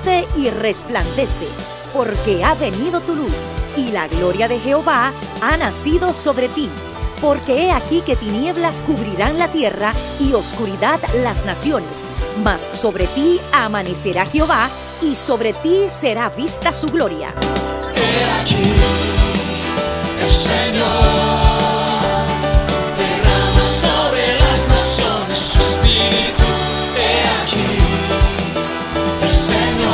levántate y resplandece, porque ha venido tu luz, y la gloria de Jehová ha nacido sobre ti. Porque he aquí que tinieblas cubrirán la tierra, y oscuridad las naciones. Mas sobre ti amanecerá Jehová, y sobre ti será vista su gloria. He aquí, el Señor derrama sobre las naciones su espíritu. He aquí, el Señor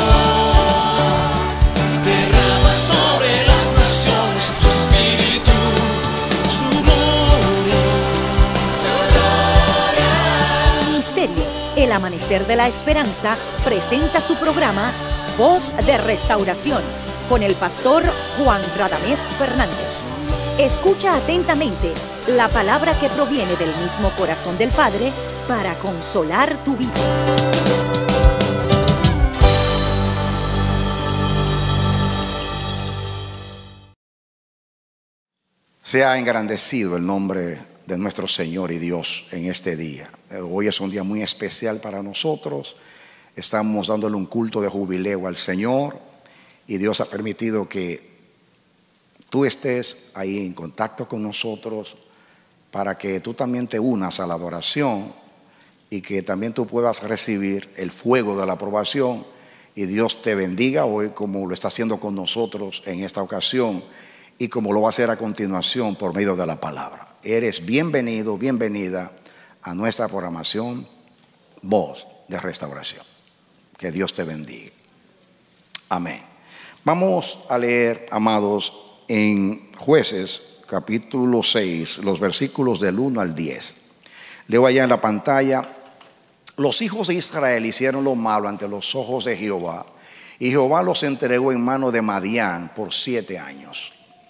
derrama sobre las naciones su espíritu, su gloria, su gloria. Ministerio El Amanecer de la Esperanza presenta su programa Voz de Restauración con el pastor Juan Radamés Fernández. Escucha atentamente la palabra que proviene del mismo corazón del Padre para consolar tu vida. Sea engrandecido el nombre de nuestro Señor y Dios en este día. Hoy es un día muy especial para nosotros. Estamos dándole un culto de jubileo al Señor y Dios ha permitido que tú estés ahí en contacto con nosotros para que tú también te unas a la adoración y que también tú puedas recibir el fuego de la aprobación y Dios te bendiga hoy como lo está haciendo con nosotros en esta ocasión y como lo va a hacer a continuación por medio de la palabra. Eres bienvenido, bienvenida a nuestra programación Voz de Restauración. Que Dios te bendiga. Amén. Vamos a leer, amados, en Jueces capítulo 6, los versículos del 1 al 10. Leo allá en la pantalla: los hijos de Israel hicieron lo malo ante los ojos de Jehová, y Jehová los entregó en mano de Madián por 7 años.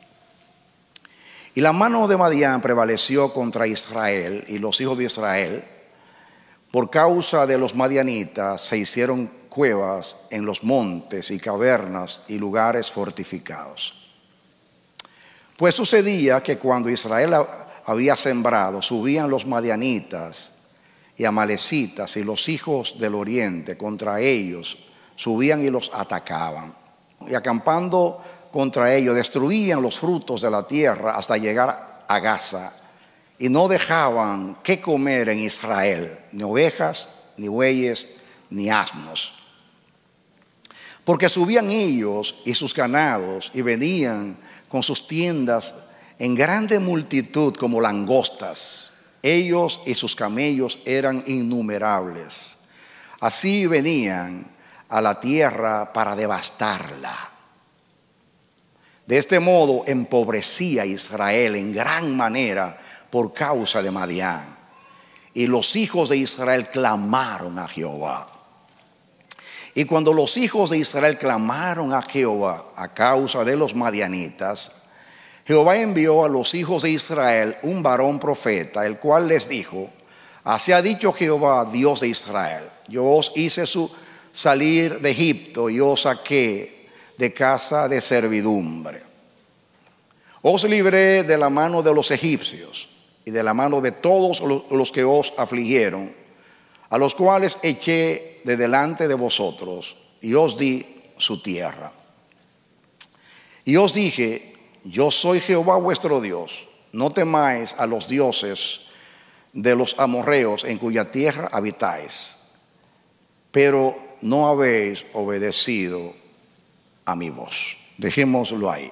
Y la mano de Madián prevaleció contra Israel, y los hijos de Israel, por causa de los madianitas, se hicieron cuevas en los montes y cavernas y lugares fortificados. Pues sucedía que cuando Israel había sembrado, subían los madianitas y amalecitas y los hijos del oriente contra ellos, subían y los atacaban. Y acampando contra ellos, destruían los frutos de la tierra hasta llegar a Gaza. Y no dejaban qué comer en Israel, ni ovejas, ni bueyes, ni asnos. Porque subían ellos y sus ganados y venían con sus tiendas en grande multitud como langostas. Ellos y sus camellos eran innumerables. Así venían a la tierra para devastarla. De este modo empobrecía Israel en gran manera por causa de Madián. Y los hijos de Israel clamaron a Jehová. Y cuando los hijos de Israel clamaron a Jehová a causa de los madianitas, Jehová envió a los hijos de Israel un varón profeta, el cual les dijo: así ha dicho Jehová, Dios de Israel: yo os hice salir de Egipto y os saqué de casa de servidumbre. Os libré de la mano de los egipcios y de la mano de todos los que os afligieron, a los cuales eché de delante de vosotros, y os di su tierra. Y os dije: yo soy Jehová vuestro Dios, no temáis a los dioses de los amorreos en cuya tierra habitáis, pero no habéis obedecido a mi voz. Dejémoslo ahí.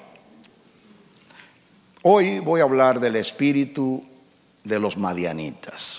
Hoy voy a hablar del espíritu de los madianitas.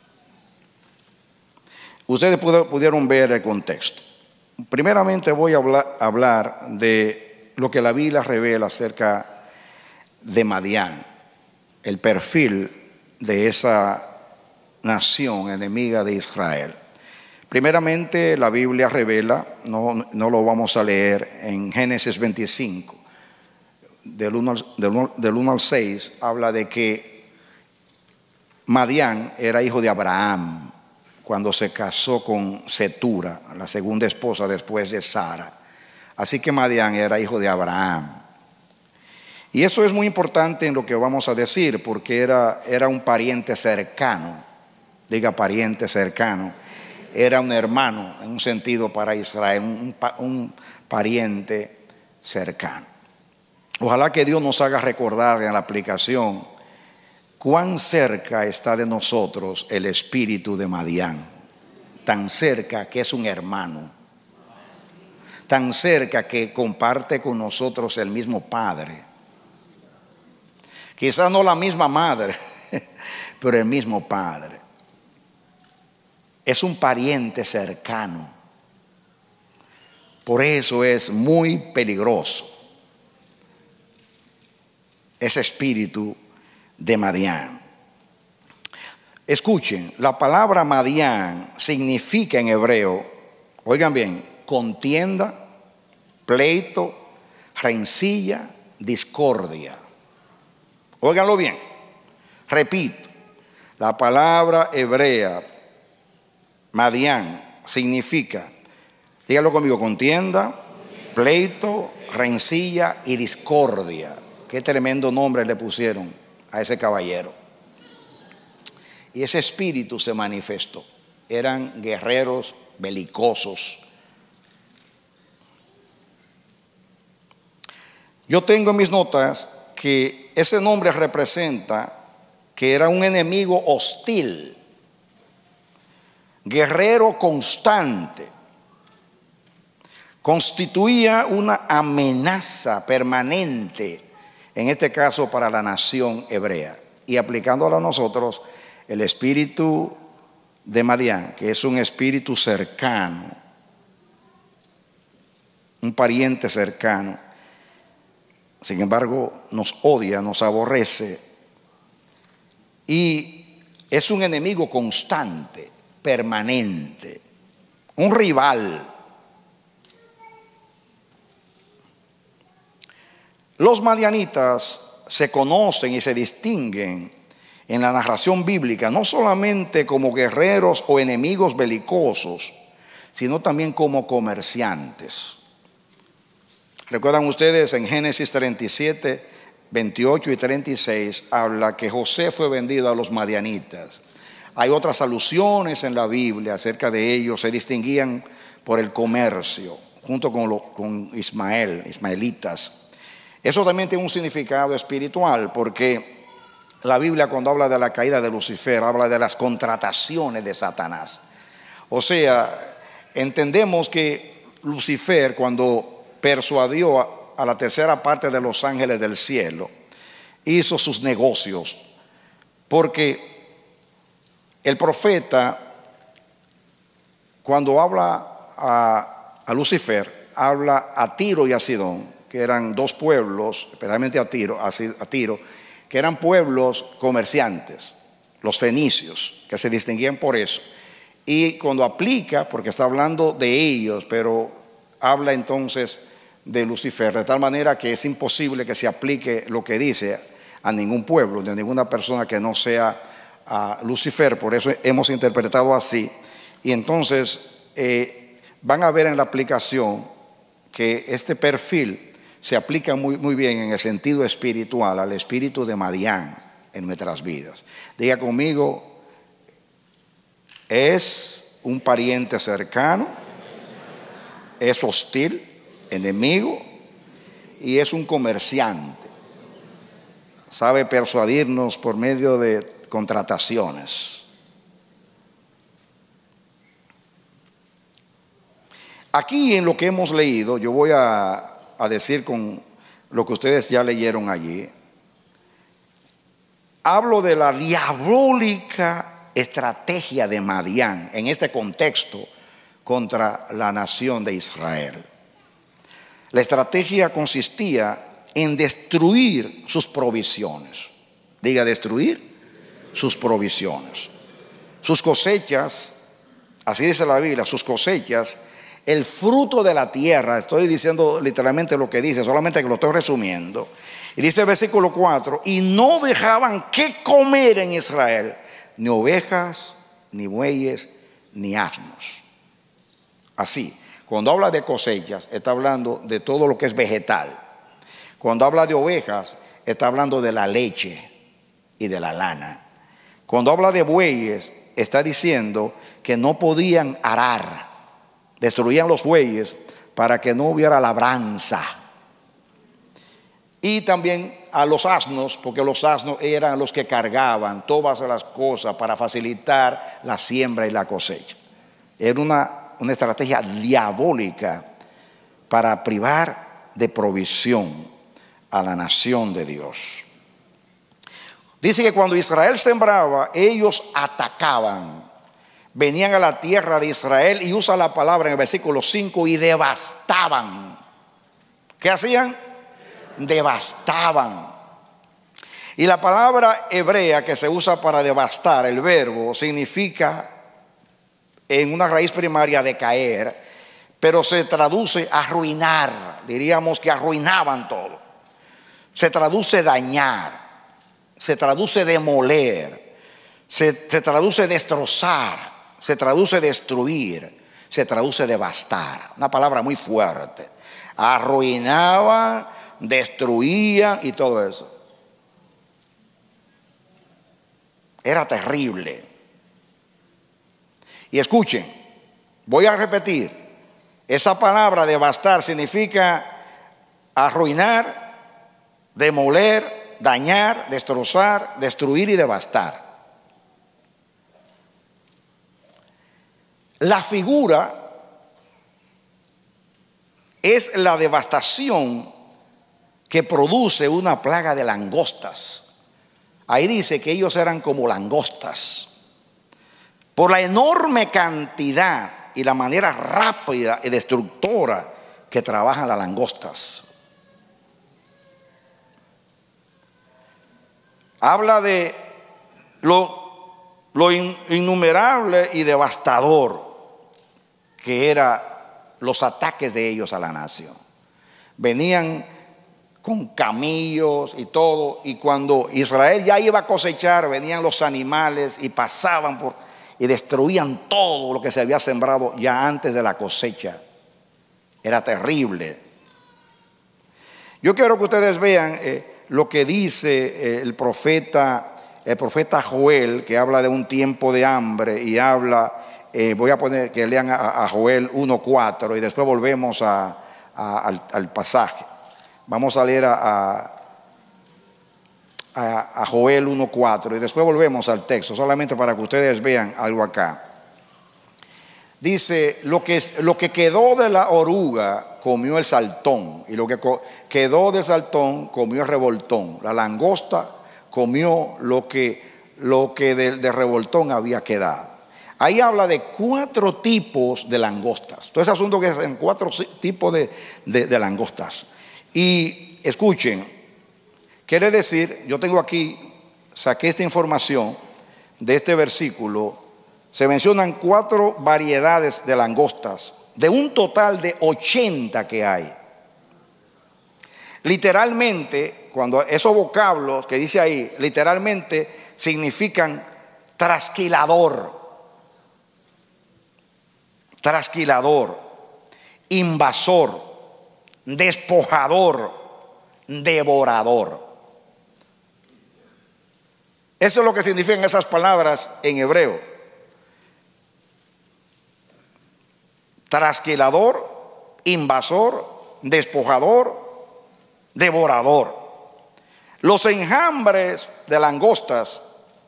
Ustedes pudieron ver el contexto. Primeramente voy a hablar de lo que la Biblia revela acerca de Madián, el perfil de esa nación enemiga de Israel. Primeramente la Biblia revela, no lo vamos a leer, en Génesis 25, del 1 al 6, habla de que Madián era hijo de Abraham cuando se casó con Cetura, la segunda esposa después de Sara. Así que Madián era hijo de Abraham. Y eso es muy importante en lo que vamos a decir, porque era un pariente cercano. Diga, pariente cercano. era un hermano en un sentido para Israel, un pariente cercano. Ojalá que Dios nos haga recordar en la aplicación cuán cerca está de nosotros el espíritu de Madián. Tan cerca que es un hermano. Tan cerca que comparte con nosotros el mismo padre. Quizás no la misma madre, pero el mismo padre. Es un pariente cercano. Por eso es muy peligroso ese espíritu de Madián. Escuchen, la palabra Madián significa en hebreo, oigan bien, contienda, pleito, rencilla, discordia. Óiganlo bien, repito, la palabra hebrea Madián significa, dígalo conmigo, contienda, pleito, rencilla y discordia. Qué tremendo nombre le pusieron a ese caballero. Y ese espíritu se manifestó. Eran guerreros belicosos. Yo tengo en mis notas que ese nombre representa que era un enemigo hostil, guerrero constante, constituía una amenaza permanente, en este caso para la nación hebrea. Y aplicándolo a nosotros, el espíritu de Madián, que es un espíritu cercano, un pariente cercano, sin embargo nos odia, nos aborrece y es un enemigo constante, permanente, un rival. Los madianitas se conocen y se distinguen en la narración bíblica no solamente como guerreros o enemigos belicosos, sino también como comerciantes. Recuerdan ustedes en Génesis 37, 28 y 36 habla que José fue vendido a los madianitas. Hay otras alusiones en la Biblia acerca de ellos, se distinguían por el comercio junto con ismaelitas. Eso también tiene un significado espiritual, porque la Biblia, cuando habla de la caída de Lucifer, habla de las contrataciones de Satanás. O sea, entendemos que Lucifer, cuando persuadió a la tercera parte de los ángeles del cielo, hizo sus negocios, porque el profeta, cuando habla a Lucifer, habla a Tiro y a Sidón, que eran dos pueblos, especialmente a Tiro, que eran pueblos comerciantes, los fenicios, que se distinguían por eso. Y cuando aplica, porque está hablando de ellos, pero habla entonces de Lucifer, de tal manera que es imposible que se aplique lo que dice a ningún pueblo, de ninguna persona que no sea a Lucifer. Por eso hemos interpretado así. Y entonces van a ver en la aplicación que este perfil se aplica muy bien en el sentido espiritual al espíritu de Madián en nuestras vidas. Diga conmigo, es un pariente cercano, es hostil, enemigo y es un comerciante. Sabe persuadirnos por medio de contrataciones. Aquí en lo que hemos leído, yo voy a decir con lo que ustedes ya leyeron allí. Hablo de la diabólica estrategia de Madián en este contexto contra la nación de Israel. La estrategia consistía en destruir sus provisiones. Diga, destruir sus provisiones. Sus cosechas, así dice la Biblia, sus cosechas, el fruto de la tierra. Estoy diciendo literalmente lo que dice, solamente que lo estoy resumiendo. Y dice el versículo 4, y no dejaban que comer en Israel ni ovejas, ni bueyes, ni asnos. Así, cuando habla de cosechas, está hablando de todo lo que es vegetal. Cuando habla de ovejas, está hablando de la leche y de la lana. Cuando habla de bueyes, está diciendo que no podían arar, destruían los bueyes para que no hubiera labranza. Y también a los asnos, porque los asnos eran los que cargaban todas las cosas para facilitar la siembra y la cosecha. Era una estrategia diabólica para privar de provisión a la nación de Dios. Dice que cuando Israel sembraba, ellos atacaban. Venían a la tierra de Israel y usa la palabra en el versículo 5 y devastaban. ¿Qué hacían? Devastaban. Y la palabra hebrea que se usa para devastar, el verbo, significa en una raíz primaria de caer, pero se traduce arruinar. Diríamos que arruinaban todo. Se traduce dañar, se traduce demoler, se traduce destrozar, se traduce destruir, se traduce devastar. Una palabra muy fuerte. Arruinaban, destruían y todo eso. Era terrible. Y escuchen, voy a repetir. Esa palabra devastar significa arruinar, demoler, dañar, destrozar, destruir y devastar. La figura es la devastación que produce una plaga de langostas. Ahí dice que ellos eran como langostas. Por la enorme cantidad y la manera rápida y destructora que trabajan las langostas. Habla de lo innumerable y devastador que eran los ataques de ellos a la nación. Venían con camellos y todo, y cuando Israel ya iba a cosechar, venían los animales y pasaban por y destruían todo lo que se había sembrado ya antes de la cosecha. Era terrible. Yo quiero que ustedes vean lo que dice el profeta Joel, que habla de un tiempo de hambre y habla, voy a poner que lean a Joel 1:4 y después volvemos al pasaje. Vamos a leer a Joel 1:4 y después volvemos al texto, solamente para que ustedes vean algo acá. Dice, lo que quedó de la oruga comió el saltón, y lo que quedó del saltón comió el revoltón. La langosta comió lo que de revoltón había quedado. Ahí habla de 4 tipos de langostas. Todo ese asunto que es en 4 tipos de langostas. Y escuchen, quiere decir, yo tengo aquí, saqué esta información de este versículo. Se mencionan 4 variedades de langostas, de un total de 80 que hay. Literalmente, cuando esos vocablos que dice ahí, literalmente significan trasquilador, invasor, despojador, devorador. Eso es lo que significan esas palabras en hebreo. Trasquilador, invasor, despojador, devorador. Los enjambres de langostas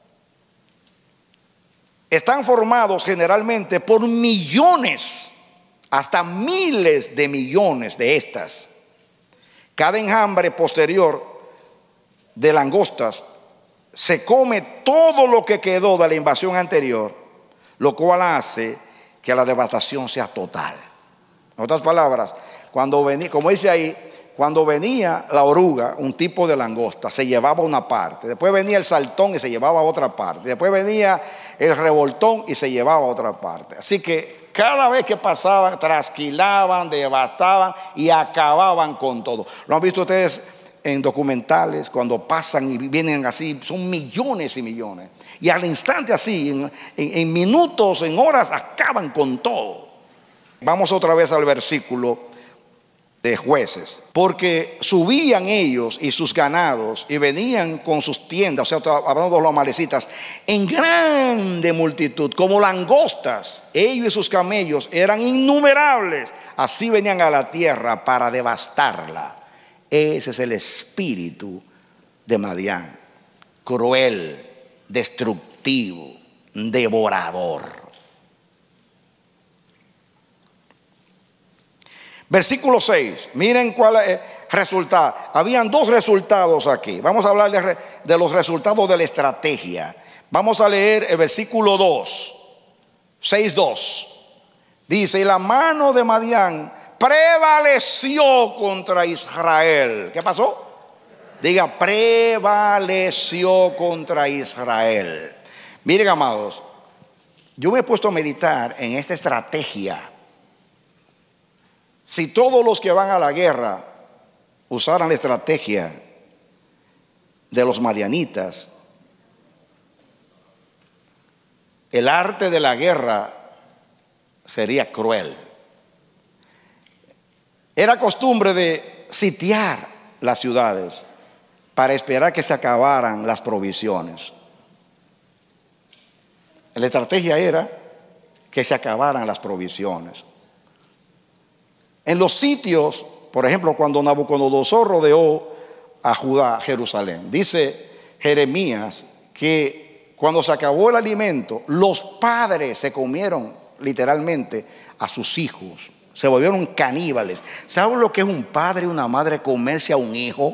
están formados generalmente por millones, hasta miles de millones de estas. Cada enjambre posterior de langostas se come todo lo que quedó de la invasión anterior, lo cual hace que la devastación sea total. En otras palabras, cuando venía, como dice ahí, cuando venía la oruga, un tipo de langosta, se llevaba una parte. Después venía el saltón y se llevaba otra parte. Después venía el revoltón y se llevaba otra parte. Así que cada vez que pasaban, trasquilaban, devastaban y acababan con todo. ¿Lo han visto ustedes en documentales? Cuando pasan y vienen así, son millones y millones. Y al instante así, en minutos, en horas, acaban con todo. Vamos otra vez al versículo de Jueces, porque subían ellos y sus ganados y venían con sus tiendas, o sea, hablando de los amalecitas, en grande multitud, como langostas. Ellos y sus camellos eran innumerables, así venían a la tierra para devastarla. Ese es el espíritu de Madián, cruel, destructivo, devorador. Versículo 6, miren cuál es el resultado. Habían dos resultados aquí. Vamos a hablar de los resultados de la estrategia. Vamos a leer el versículo 2, 6:2. Dice: y la mano de Madián prevaleció contra Israel. ¿Qué pasó? Diga, prevaleció contra Israel. Miren, amados, yo me he puesto a meditar en esta estrategia. Si todos los que van a la guerra usaran la estrategia de los madianitas, el arte de la guerra sería cruel. Era costumbre de sitiar las ciudades para esperar que se acabaran las provisiones. La estrategia era que se acabaran las provisiones. En los sitios, por ejemplo, cuando Nabucodonosor rodeó a Judá, Jerusalén, dice Jeremías que cuando se acabó el alimento, los padres se comieron literalmente a sus hijos, se volvieron caníbales. ¿Saben lo que es un padre y una madre comerse a un hijo?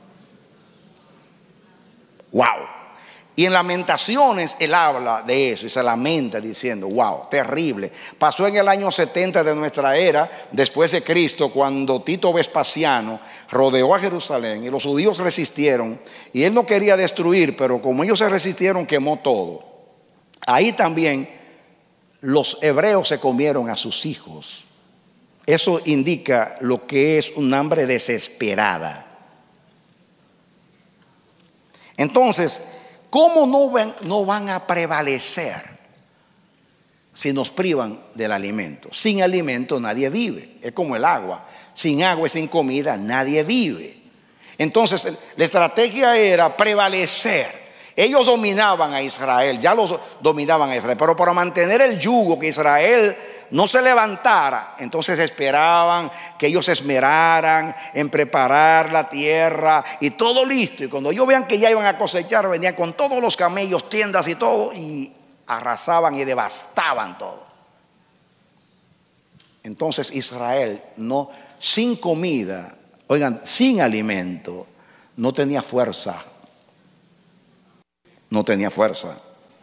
¡Wow! Y en Lamentaciones él habla de eso y se lamenta diciendo: wow, terrible. Pasó en el año 70 de nuestra era, después de Cristo, cuando Tito Vespasiano rodeó a Jerusalén y los judíos resistieron, y él no quería destruir, pero como ellos se resistieron, quemó todo. Ahí también los hebreos se comieron a sus hijos. Eso indica lo que es un hambre desesperada. Entonces, ¿cómo no van a prevalecer si nos privan del alimento? Sin alimento nadie vive. Es como el agua. Sin agua y sin comida nadie vive. Entonces la estrategia era prevalecer. Ellos dominaban a Israel, ya los dominaban a Israel, pero para mantener el yugo, que Israel no se levantara, entonces esperaban que ellos se esmeraran en preparar la tierra y todo listo. Y cuando ellos vean que ya iban a cosechar, venían con todos los camellos, tiendas y todo, y arrasaban y devastaban todo. Entonces Israel, no, sin comida, oigan, sin alimento, no tenía fuerza. No tenía fuerza.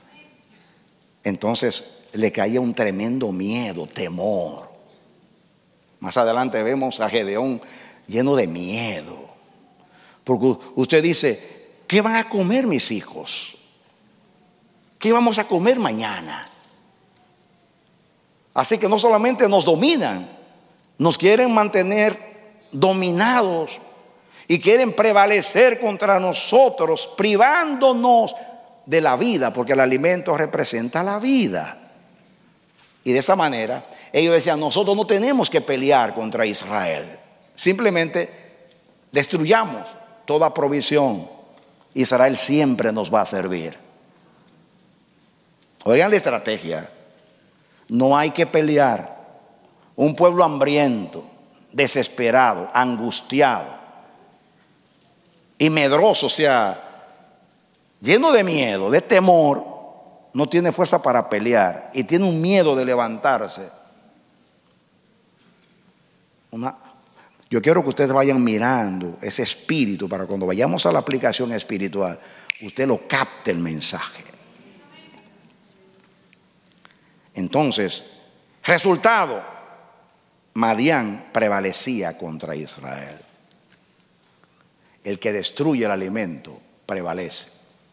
Entonces le caía un tremendo miedo, temor. Más adelante vemos a Gedeón lleno de miedo, porque usted dice: ¿qué van a comer mis hijos? ¿Qué vamos a comer mañana? Así que no solamente nos dominan, nos quieren mantener dominados y quieren prevalecer contra nosotros, privándonos de la vida, porque el alimento representa la vida. Y de esa manera ellos decían: nosotros no tenemos que pelear contra Israel, simplemente destruyamos toda provisión, Israel siempre nos va a servir. Oigan la estrategia: no hay que pelear. Un pueblo hambriento, desesperado, angustiado y medroso, o sea, lleno de miedo, de temor, no tiene fuerza para pelear y tiene un miedo de levantarse. Yo quiero que ustedes vayan mirando ese espíritu para cuando vayamos a la aplicación espiritual, usted lo capte el mensaje. Entonces, resultado: Madián prevalecía contra Israel. El que destruye el alimento prevalece.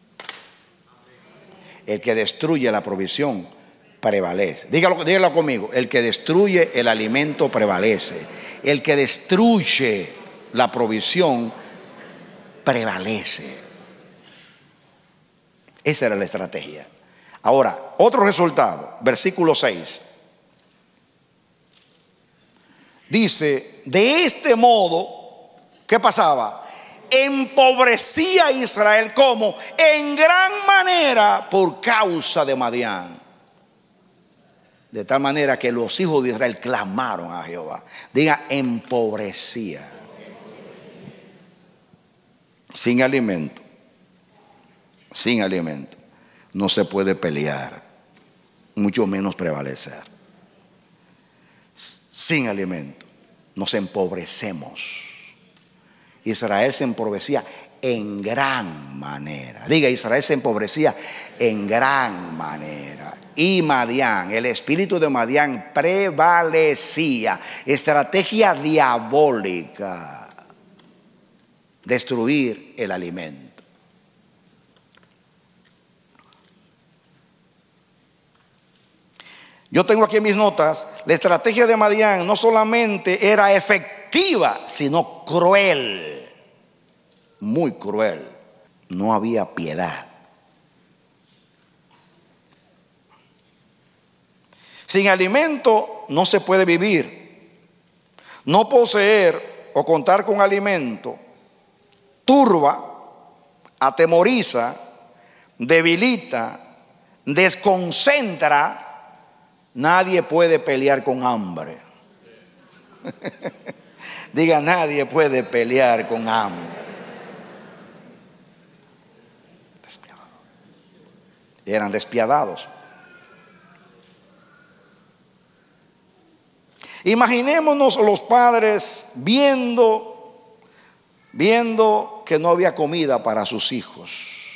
El que destruye la provisión prevalece. Dígalo conmigo: el que destruye el alimento prevalece. El que destruye la provisión prevalece. Esa era la estrategia. Ahora, otro resultado, versículo 6. dice, de este modo, ¿qué pasaba? Empobrecía a Israel como en gran manera por causa de Madián. De tal manera que los hijos de Israel clamaron a Jehová. Diga, empobrecía. Sin alimento. Sin alimento no se puede pelear, mucho menos prevalecer. Sin alimento nos empobrecemos. Israel se empobrecía en gran manera. Diga, Israel se empobrecía en gran manera. Y Madián, el espíritu de Madián prevalecía. Estrategia diabólica. Destruir el alimento. Yo tengo aquí en mis notas, la estrategia de Madián no solamente era efectiva, sino cruel. Muy cruel. No había piedad. Sin alimento no se puede vivir. No poseer o contar con alimento turba, atemoriza, debilita, desconcentra. Nadie puede pelear con hambre. Diga, nadie puede pelear con hambre. Despiadados. Eran despiadados. Imaginémonos los padres viendo que no había comida para sus hijos.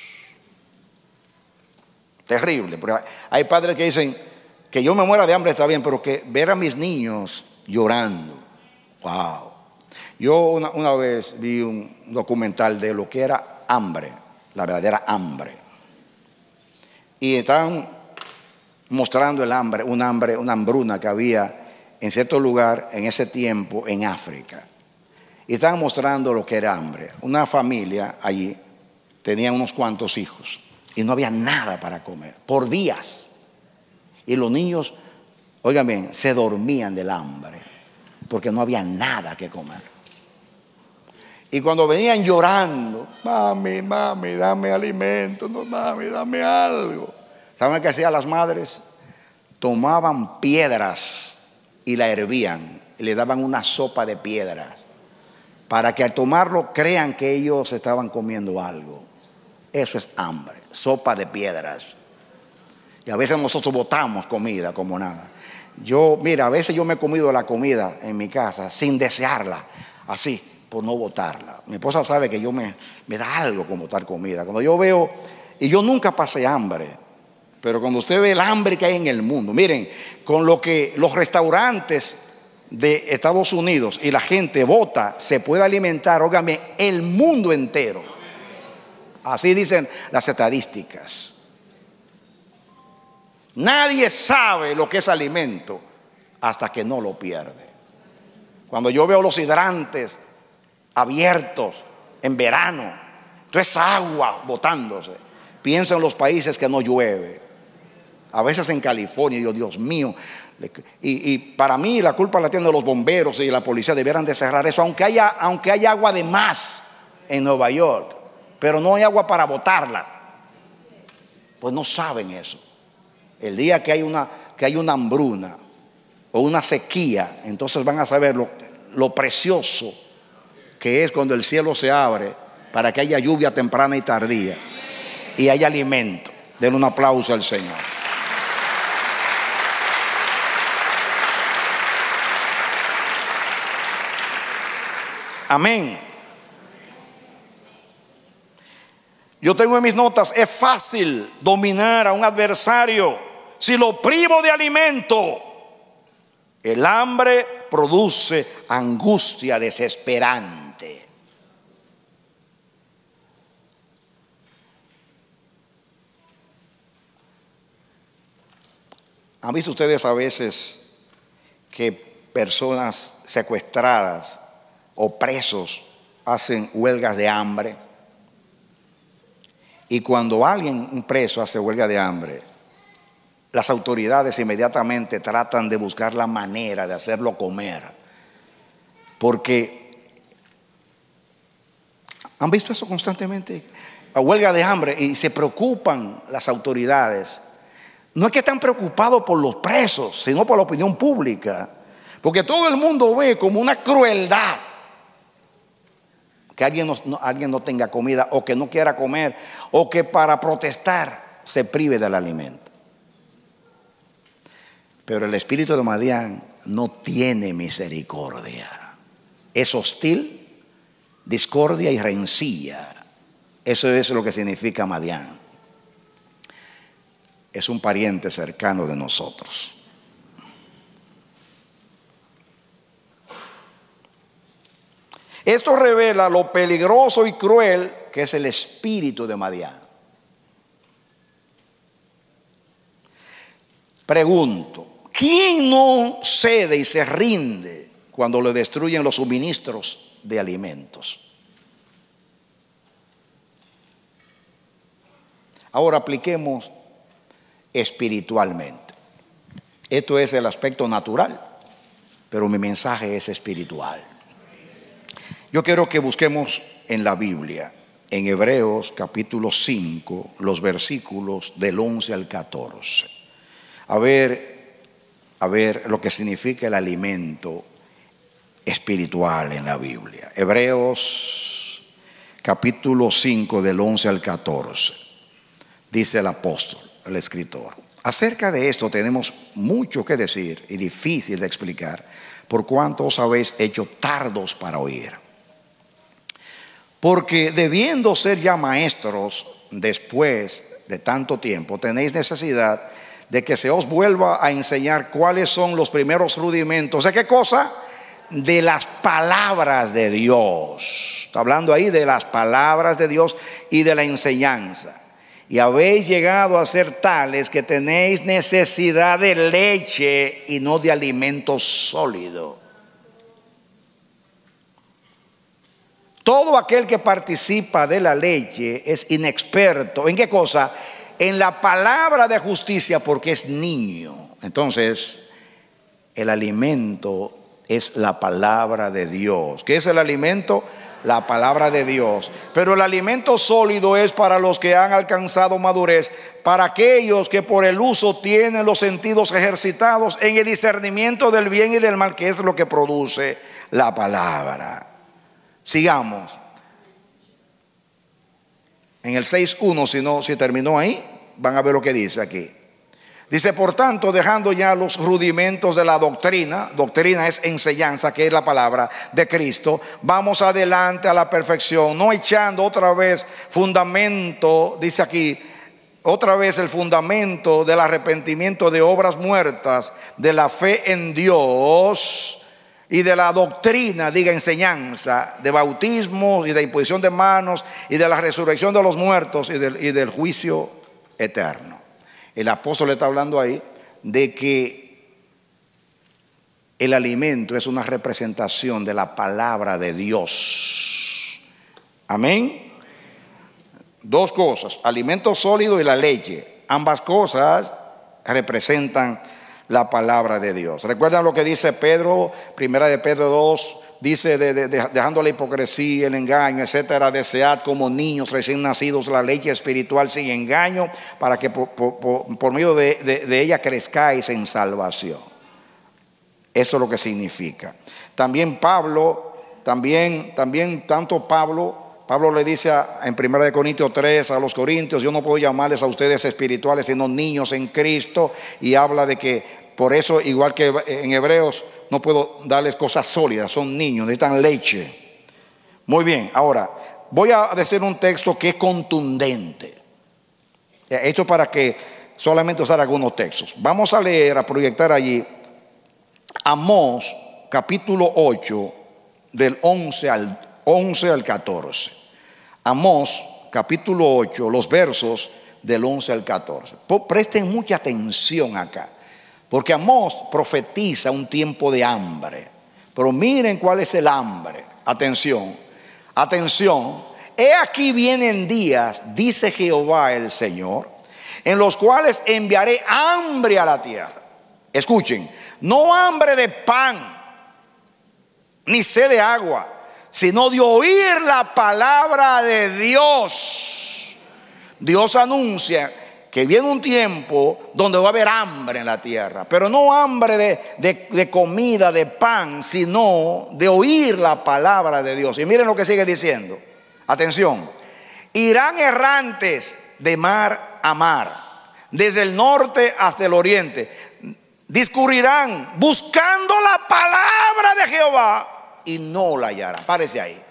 Terrible. Porque hay padres que dicen que yo me muera de hambre está bien, pero que ver a mis niños llorando. Wow. Yo una vez vi un documental de lo que era hambre, la verdadera hambre. Y estaban mostrando el hambre, una hambruna que había en cierto lugar en ese tiempo en África. Y estaban mostrando lo que era hambre. Una familia allí tenía unos cuantos hijos y no había nada para comer por días. Y los niños, oigan bien, se dormían del hambre porque no había nada que comer. Y cuando venían llorando, mami, dame alimento, no, mami, dame algo. ¿Saben qué hacían las madres? Tomaban piedras y la hervían y le daban una sopa de piedras para que al tomarlo crean que ellos estaban comiendo algo. Eso es hambre, sopa de piedras. Y a veces nosotros botamos comida como nada. Mira, a veces yo me he comido la comida en mi casa sin desearla, así, por no botarla. Mi esposa sabe que me da algo con botar comida. Cuando yo veo, y yo nunca pasé hambre, pero cuando usted ve el hambre que hay en el mundo, miren, con lo que los restaurantes de Estados Unidos y la gente vota, se puede alimentar, óigame, el mundo entero. Así dicen las estadísticas. Nadie sabe lo que es alimento hasta que no lo pierde. Cuando yo veo los hidrantes abiertos en verano, toda esa agua botándose, pienso en los países que no llueve. A veces en California, Dios mío. Y para mí la culpa la tienen los bomberos y la policía. Debieran de cerrar eso, aunque haya agua de más en Nueva York, pero no hay agua para botarla. Pues no saben eso. El día que hay una hambruna o una sequía, entonces van a saber lo precioso que es cuando el cielo se abre para que haya lluvia temprana y tardía y haya alimento. Den un aplauso al Señor. Amén. Yo tengo en mis notas, es fácil dominar a un adversario si lo privo de alimento. El hambre produce angustia desesperante. ¿Han visto ustedes a veces que personas secuestradas o presos hacen huelgas de hambre? Y cuando un preso hace huelga de hambre, las autoridades inmediatamente tratan de buscar la manera de hacerlo comer. Porque han visto eso constantemente, la huelga de hambre, y se preocupan las autoridades. No es que están preocupados por los presos, sino por la opinión pública, porque todo el mundo ve como una crueldad que alguien no tenga comida, o que no quiera comer, o que para protestar se prive del alimento. Pero el espíritu de Madián no tiene misericordia. Es hostil, discordia y rencilla. Eso es lo que significa Madián. Es un pariente cercano de nosotros. Esto revela lo peligroso y cruel que es el espíritu de Madián. Pregunto, ¿quién no cede y se rinde cuando le destruyen los suministros de alimentos? Ahora apliquemos espiritualmente. Esto es el aspecto natural, pero mi mensaje es espiritual. Yo quiero que busquemos en la Biblia, en Hebreos capítulo 5, los versículos del 11 al 14. A ver lo que significa el alimento espiritual en la Biblia. Hebreos capítulo 5, del 11 al 14. Dice el apóstol, el escritor: acerca de esto tenemos mucho que decir y difícil de explicar, por cuanto os habéis hecho tardos para oír. Porque debiendo ser ya maestros después de tanto tiempo, tenéis necesidad de que se os vuelva a enseñar cuáles son los primeros rudimentos. ¿De qué cosa? De las palabras de Dios. Está hablando ahí de las palabras de Dios y de la enseñanza. Y habéis llegado a ser tales que tenéis necesidad de leche y no de alimento sólido. Todo aquel que participa de la leche es inexperto. ¿En qué cosa? En la palabra de justicia, porque es niño. Entonces, el alimento es la palabra de Dios. ¿Qué es el alimento? La palabra de Dios. Pero el alimento sólido es para los que han alcanzado madurez, para aquellos que por el uso tienen los sentidos ejercitados en el discernimiento del bien y del mal, que es lo que produce la palabra. Sigamos. En el 6:1, si terminó ahí, van a ver lo que dice aquí. Dice: por tanto, dejando ya los rudimentos de la doctrina, doctrina es enseñanza, que es la palabra de Cristo, vamos adelante a la perfección, no echando otra vez fundamento, dice aquí, otra vez el fundamento del arrepentimiento de obras muertas, de la fe en Dios y de la doctrina, diga enseñanza, de bautismo y de imposición de manos y de la resurrección de los muertos y del juicio eterno. El apóstol está hablando ahí de que el alimento es una representación de la palabra de Dios. Amén. Dos cosas: alimento sólido y la leche. Ambas cosas representan la palabra de Dios. ¿Recuerdan lo que dice Pedro? Primera de Pedro 2. Dice, dejando la hipocresía, el engaño, etcétera, desead como niños recién nacidos la leche espiritual sin engaño, para que por medio de ella crezcáis en salvación. Eso es lo que significa. También Pablo le dice en 1 Corintios 3 a los corintios: yo no puedo llamarles a ustedes espirituales, sino niños en Cristo. Y habla de que por eso, igual que en Hebreos, no puedo darles cosas sólidas, son niños, necesitan leche. Muy bien, ahora voy a decir un texto que es contundente, hecho para que solamente usar algunos textos. Vamos a leer, a proyectar allí Amós capítulo 8, del 11 al 14. Amós capítulo 8, los versos del 11 al 14. Presten mucha atención acá, porque Amós profetiza un tiempo de hambre. Pero miren cuál es el hambre. Atención, atención. He aquí vienen días, dice Jehová el Señor, en los cuales enviaré hambre a la tierra. Escuchen, no hambre de pan ni sed de agua, sino de oír la palabra de Dios. Dios anuncia que viene un tiempo donde va a haber hambre en la tierra, pero no hambre de comida, de pan, sino de oír la palabra de Dios. Y miren lo que sigue diciendo. Atención. Irán errantes de mar a mar, desde el norte hasta el oriente. Discurrirán buscando la palabra de Jehová y no la hallarán. Párese ahí.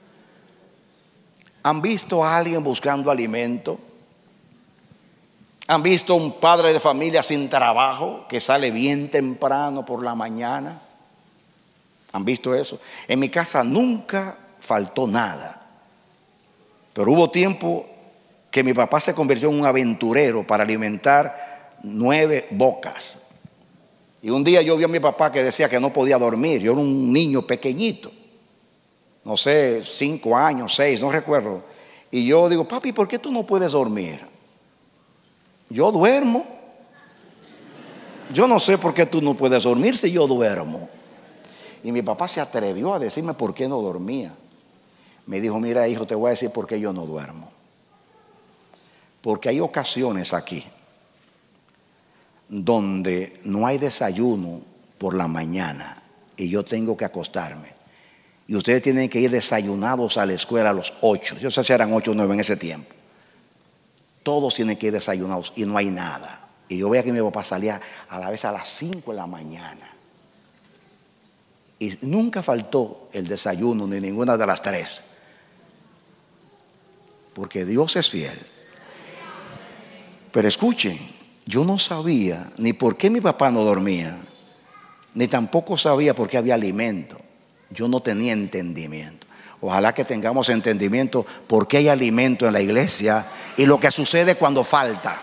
¿Han visto a alguien buscando alimento? ¿Han visto un padre de familia sin trabajo que sale bien temprano por la mañana? ¿Han visto eso? En mi casa nunca faltó nada, pero hubo tiempo que mi papá se convirtió en un aventurero para alimentar 9 bocas. Y un día yo vi a mi papá que decía que no podía dormir. Yo era un niño pequeñito, no sé, 5 años, 6, no recuerdo. Y yo digo, papi, ¿por qué tú no puedes dormir? Yo duermo. Yo no sé por qué tú no puedes dormir si yo duermo. Y mi papá se atrevió a decirme por qué no dormía. Me dijo, mira hijo, te voy a decir por qué yo no duermo. Porque hay ocasiones aquí donde no hay desayuno por la mañana y yo tengo que acostarme. Y ustedes tienen que ir desayunados a la escuela a los 8. Yo sé si eran 8 o 9 en ese tiempo. Todos tienen que ir desayunados y no hay nada. Y yo veía que mi papá salía a la vez a las 5 de la mañana. Y nunca faltó el desayuno ni ninguna de las 3. Porque Dios es fiel. Pero escuchen, yo no sabía ni por qué mi papá no dormía, ni tampoco sabía por qué había alimento. Yo no tenía entendimiento. Ojalá que tengamos entendimiento por qué hay alimento en la iglesia y lo que sucede cuando falta.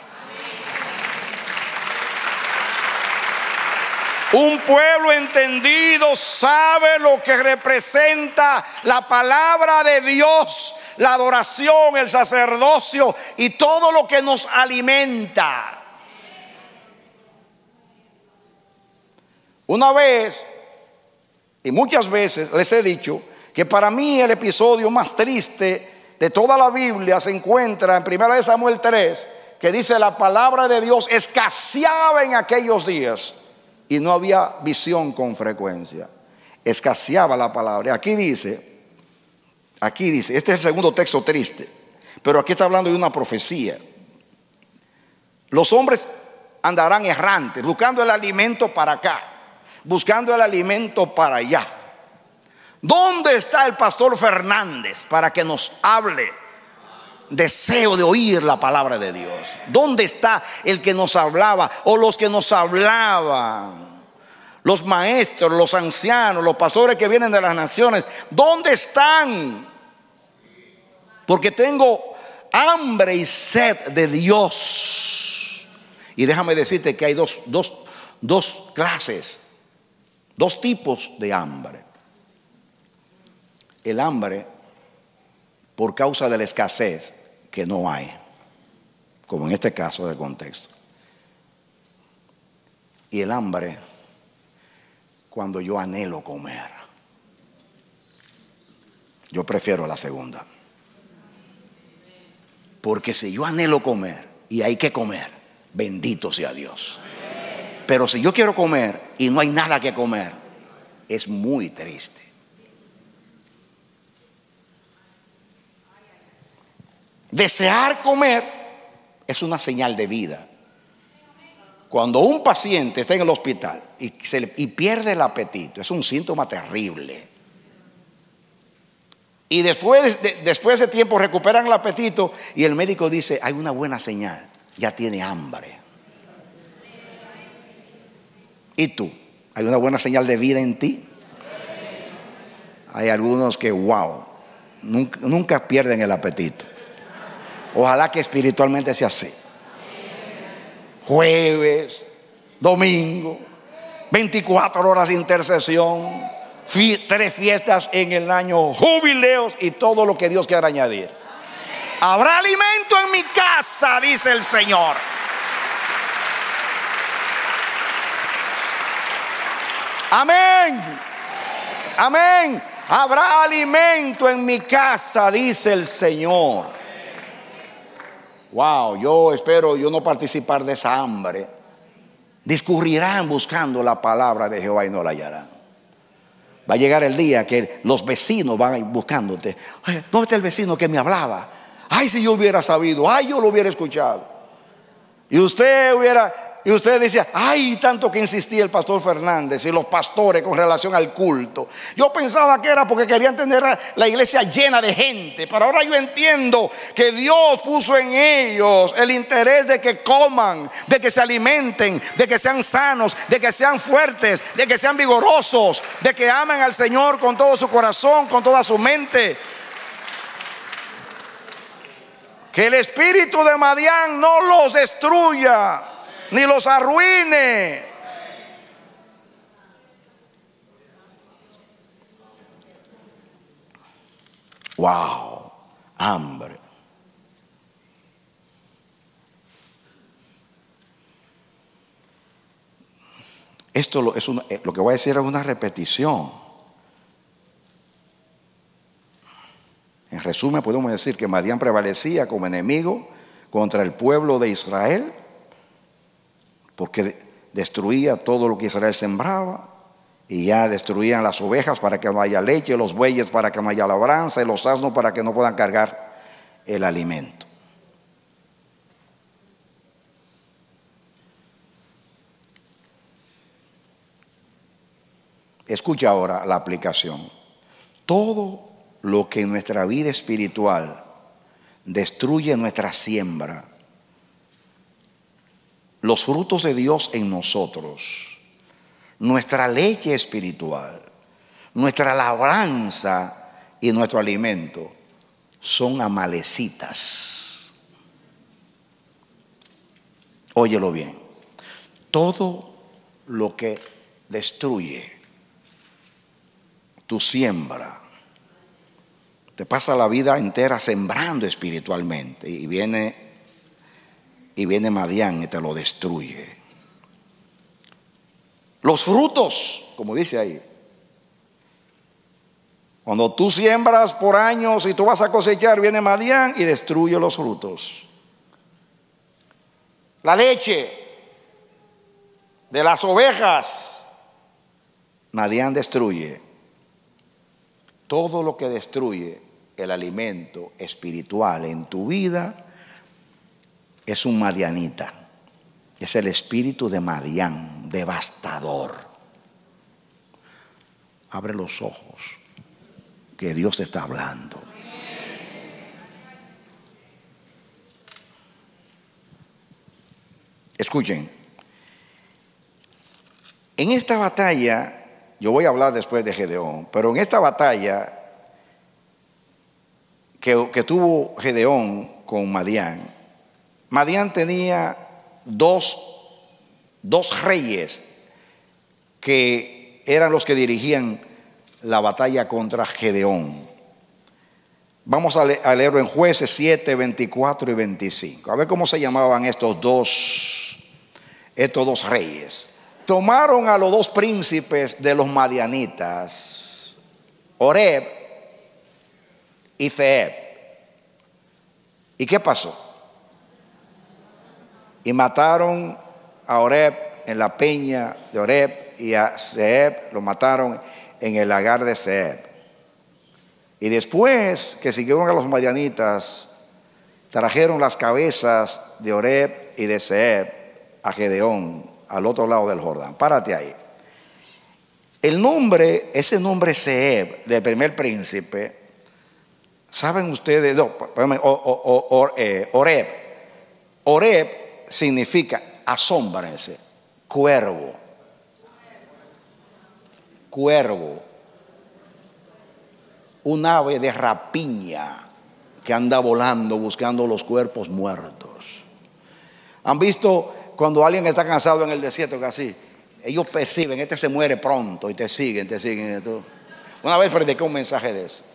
Un pueblo entendido sabe lo que representa la palabra de Dios, la adoración, el sacerdocio y todo lo que nos alimenta. Una vez y muchas veces les he dicho que para mí el episodio más triste de toda la Biblia se encuentra en 1 Samuel 3, que dice: la palabra de Dios escaseaba en aquellos días y no había visión con frecuencia. Escaseaba la palabra. Aquí dice, este es el segundo texto triste, pero aquí está hablando de una profecía. Los hombres andarán errantes, buscando el alimento para acá, buscando el alimento para allá. ¿Dónde está el pastor Fernández para que nos hable? Deseo de oír la palabra de Dios. ¿Dónde está el que nos hablaba o los que nos hablaban? Los maestros, los ancianos, los pastores que vienen de las naciones. ¿Dónde están? Porque tengo hambre y sed de Dios. Y déjame decirte que hay dos clases, dos tipos de hambre. El hambre por causa de la escasez, que no hay, como en este caso del contexto. Y el hambre cuando yo anhelo comer. Yo prefiero la segunda. Porque si yo anhelo comer y hay que comer, bendito sea Dios. Pero si yo quiero comer y no hay nada que comer, es muy triste. Desear comer es una señal de vida. Cuando un paciente está en el hospital y pierde el apetito, es un síntoma terrible. Y después de tiempo recuperan el apetito y el médico dice: hay una buena señal, ya tiene hambre. ¿Y tú? ¿Hay una buena señal de vida en ti? Hay algunos que nunca pierden el apetito. Ojalá que espiritualmente sea así. Jueves, domingo, 24 horas de intercesión, 3 fiestas en el año, jubileos y todo lo que Dios quiera añadir. Habrá alimento en mi casa, dice el Señor. Amén. Amén. Habrá alimento en mi casa, dice el Señor. Wow, yo espero yo no participar de esa hambre. Discurrirán buscando la palabra de Jehová y no la hallarán. Va a llegar el día que los vecinos van a ir buscándote. Ay, ¿dónde está el vecino que me hablaba? Ay, si yo hubiera sabido, ay, yo lo hubiera escuchado. Y usted decía, ay, tanto que insistía el pastor Fernández y los pastores con relación al culto. Yo pensaba que era porque querían tener la iglesia llena de gente, pero ahora yo entiendo que Dios puso en ellos el interés de que coman, de que se alimenten, de que sean sanos, de que sean fuertes, de que sean vigorosos, de que amen al Señor con todo su corazón, con toda su mente. Que el espíritu de Madián no los destruya ni los arruine. Wow, hambre. Esto lo que voy a decir es una repetición. En resumen, podemos decir que Madián prevalecía como enemigo contra el pueblo de Israel, porque destruía todo lo que Israel sembraba, y ya destruían las ovejas para que no haya leche, los bueyes para que no haya labranza, y los asnos para que no puedan cargar el alimento. Escucha ahora la aplicación. Todo lo que en nuestra vida espiritual destruye nuestra siembra, los frutos de Dios en nosotros, nuestra leche espiritual, nuestra labranza y nuestro alimento, son amalecitas. Óyelo bien. Todo lo que destruye tu siembra, te pasa la vida entera sembrando espiritualmente, y viene Madián y te lo destruye. Los frutos, como dice ahí, cuando tú siembras por años y tú vas a cosechar, viene Madián y destruye los frutos. La leche de las ovejas, Madián destruye. Todo lo que destruye el alimento espiritual en tu vida es un madianita. Es el espíritu de Madián, devastador. Abre los ojos, que Dios te está hablando. Escuchen, en esta batalla, yo voy a hablar después de Gedeón, pero en esta batalla que tuvo Gedeón con Madián, Madián tenía dos reyes que eran los que dirigían la batalla contra Gedeón. Vamos a leerlo en Jueces 7, 24 y 25. A ver cómo se llamaban estos dos reyes. Tomaron a los dos príncipes de los madianitas, Oreb y Zeeb. ¿Y qué pasó? Y mataron a Oreb en la peña de Oreb, y a Zeeb lo mataron en el lagar de Zeeb. Y después que siguieron a los madianitas, trajeron las cabezas de Oreb y de Zeeb a Gedeón, al otro lado del Jordán. Párate ahí. Ese nombre Zeeb, del primer príncipe, ¿saben ustedes? No, Oreb. Oreb significa, asómbrense, cuervo. Un ave de rapiña que anda volando buscando los cuerpos muertos. ¿Han visto cuando alguien está cansado en el desierto que así? Ellos perciben, este se muere pronto, y te siguen. Una vez prediqué un mensaje de eso.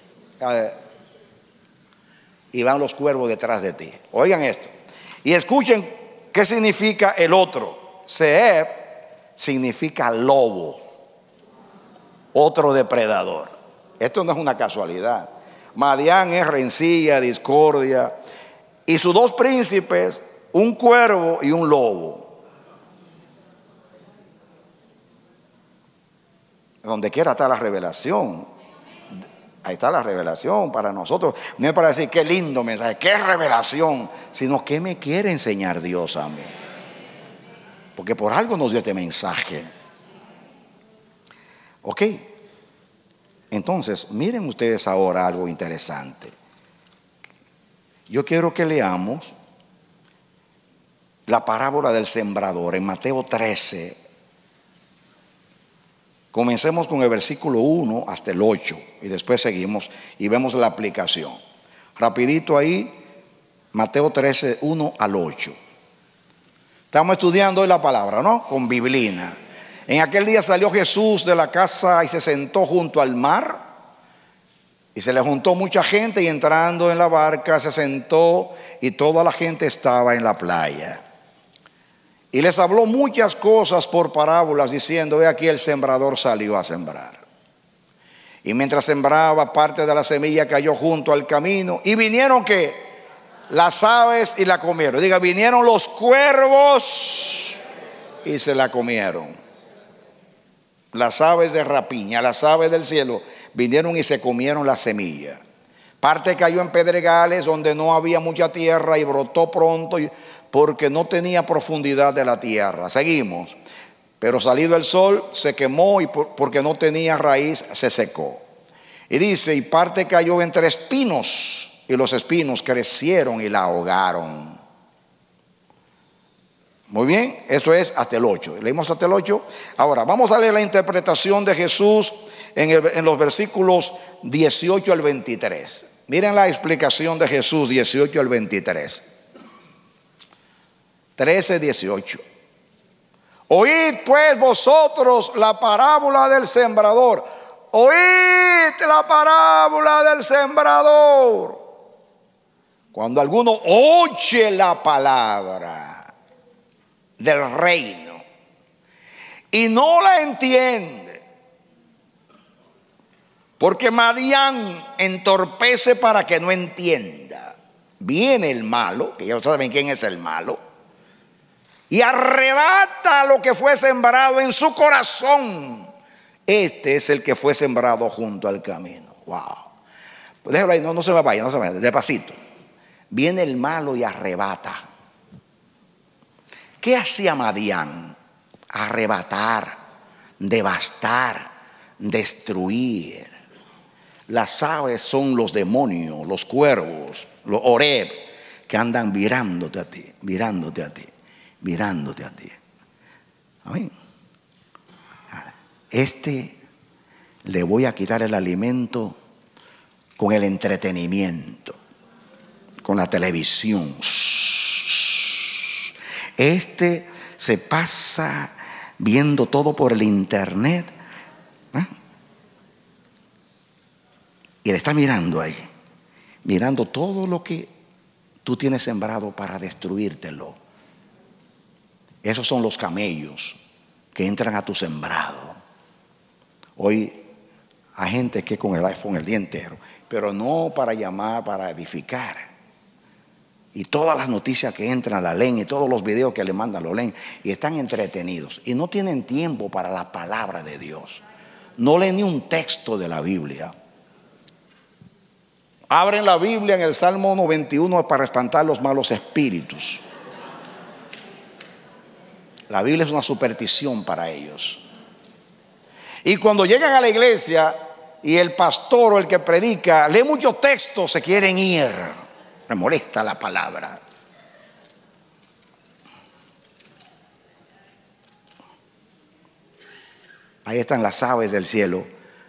Y van los cuervos detrás de ti. Oigan esto. Y escuchen qué significa el otro. Zeeb significa lobo. otro depredador. Esto no es una casualidad. Madián es rencilla, discordia. Y sus dos príncipes, un cuervo y un lobo. Donde quiera está la revelación. Ahí está la revelación para nosotros. No es para decir qué lindo mensaje, qué revelación, sino qué me quiere enseñar Dios a mí. Porque por algo nos dio este mensaje. Ok. Entonces, miren ustedes ahora algo interesante. Yo quiero que leamos la parábola del sembrador en Mateo 13. Comencemos con el versículo 1 hasta el 8 y después seguimos y vemos la aplicación. Rapidito ahí, Mateo 13, 1 al 8. Estamos estudiando hoy la palabra, ¿no? Con biblina. En aquel día salió Jesús de la casa y se sentó junto al mar. Y se le juntó mucha gente y entrando en la barca se sentó y toda la gente estaba en la playa. Y les habló muchas cosas por parábolas diciendo: ve aquí, el sembrador salió a sembrar. Y mientras sembraba, parte de la semilla cayó junto al camino. Y vinieron ¿qué? Las aves y la comieron. Diga, vinieron los cuervos y se la comieron. Las aves de rapiña, las aves del cielo vinieron y se comieron la semilla. Parte cayó en pedregales donde no había mucha tierra y brotó pronto porque no tenía profundidad de la tierra. Seguimos. Pero salido el sol se quemó y porque no tenía raíz se secó. Y dice, y parte cayó entre espinos y los espinos crecieron y la ahogaron. Muy bien, eso es hasta el 8. Leímos hasta el 8. Ahora vamos a leer la interpretación de Jesús en los versículos 18 al 23. Miren la explicación de Jesús 18 al 23. 13, 18. Oíd pues vosotros la parábola del sembrador. Oíd la parábola del sembrador. Cuando alguno oye la palabra del reino y no la entiende, porque Madián entorpece para que no entienda. Viene el malo, que ya saben quién es el malo, y arrebata lo que fue sembrado en su corazón. Este es el que fue sembrado junto al camino. Wow. Pues déjalo ahí, no se me vaya, despacito. Viene el malo y arrebata. ¿Qué hacía Madián? Arrebatar, devastar, destruir. Las aves son los demonios, los cuervos, los oreb, que andan mirándote a ti, mirándote a ti, mirándote a ti. Amén. Le voy a quitar el alimento con el entretenimiento, con la televisión. Se pasa viendo todo por el internet, ¿eh? Y le está mirando ahí, mirando todo lo que tú tienes sembrado para destruírtelo. Esos son los camellos que entran a tu sembrado. Hoy hay gente que con el iPhone el día entero, pero no para llamar, para edificar. Y todas las noticias que entran la leen y todos los videos que le mandan lo leen y están entretenidos y no tienen tiempo para la palabra de Dios. No leen ni un texto de la Biblia. Abren la Biblia en el Salmo 91 para espantar los malos espíritus. La Biblia es una superstición para ellos. Y cuando llegan a la iglesia y el pastor o el que predica lee muchos textos, se quieren ir. Me molesta la palabra. Ahí están las aves del cielo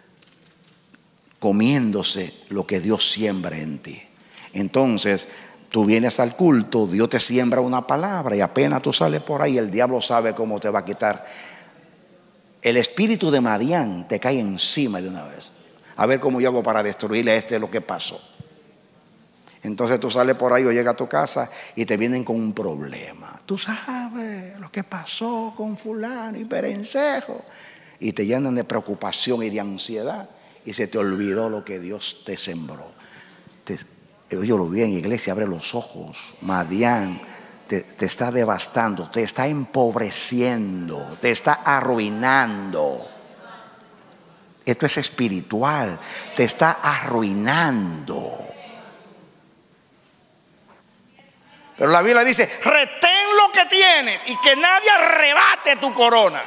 comiéndose lo que Dios siembra en ti. Entonces tú vienes al culto, Dios te siembra una palabra y apenas tú sales por ahí, el diablo sabe cómo te va a quitar. El espíritu de Madián te cae encima de una vez. A ver cómo yo hago para destruirle a lo que pasó. Entonces tú sales por ahí o llegas a tu casa y te vienen con un problema. Tú sabes lo que pasó con fulano y perencejo. y te llenan de preocupación y de ansiedad y se te olvidó lo que Dios te sembró. Yo lo vi en iglesia, abre los ojos. Madián te está devastando, te está empobreciendo, te está arruinando. Esto es espiritual, te está arruinando. Pero la Biblia dice: retén lo que tienes y que nadie arrebate tu corona.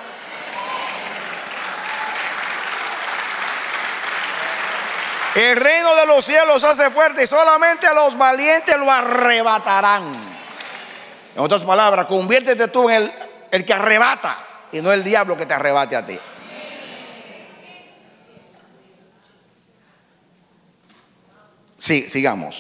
El reino de los cielos hace fuerte y solamente a los valientes lo arrebatarán. En otras palabras, conviértete tú en el que arrebata y no el diablo que te arrebate a ti. Sí, sigamos.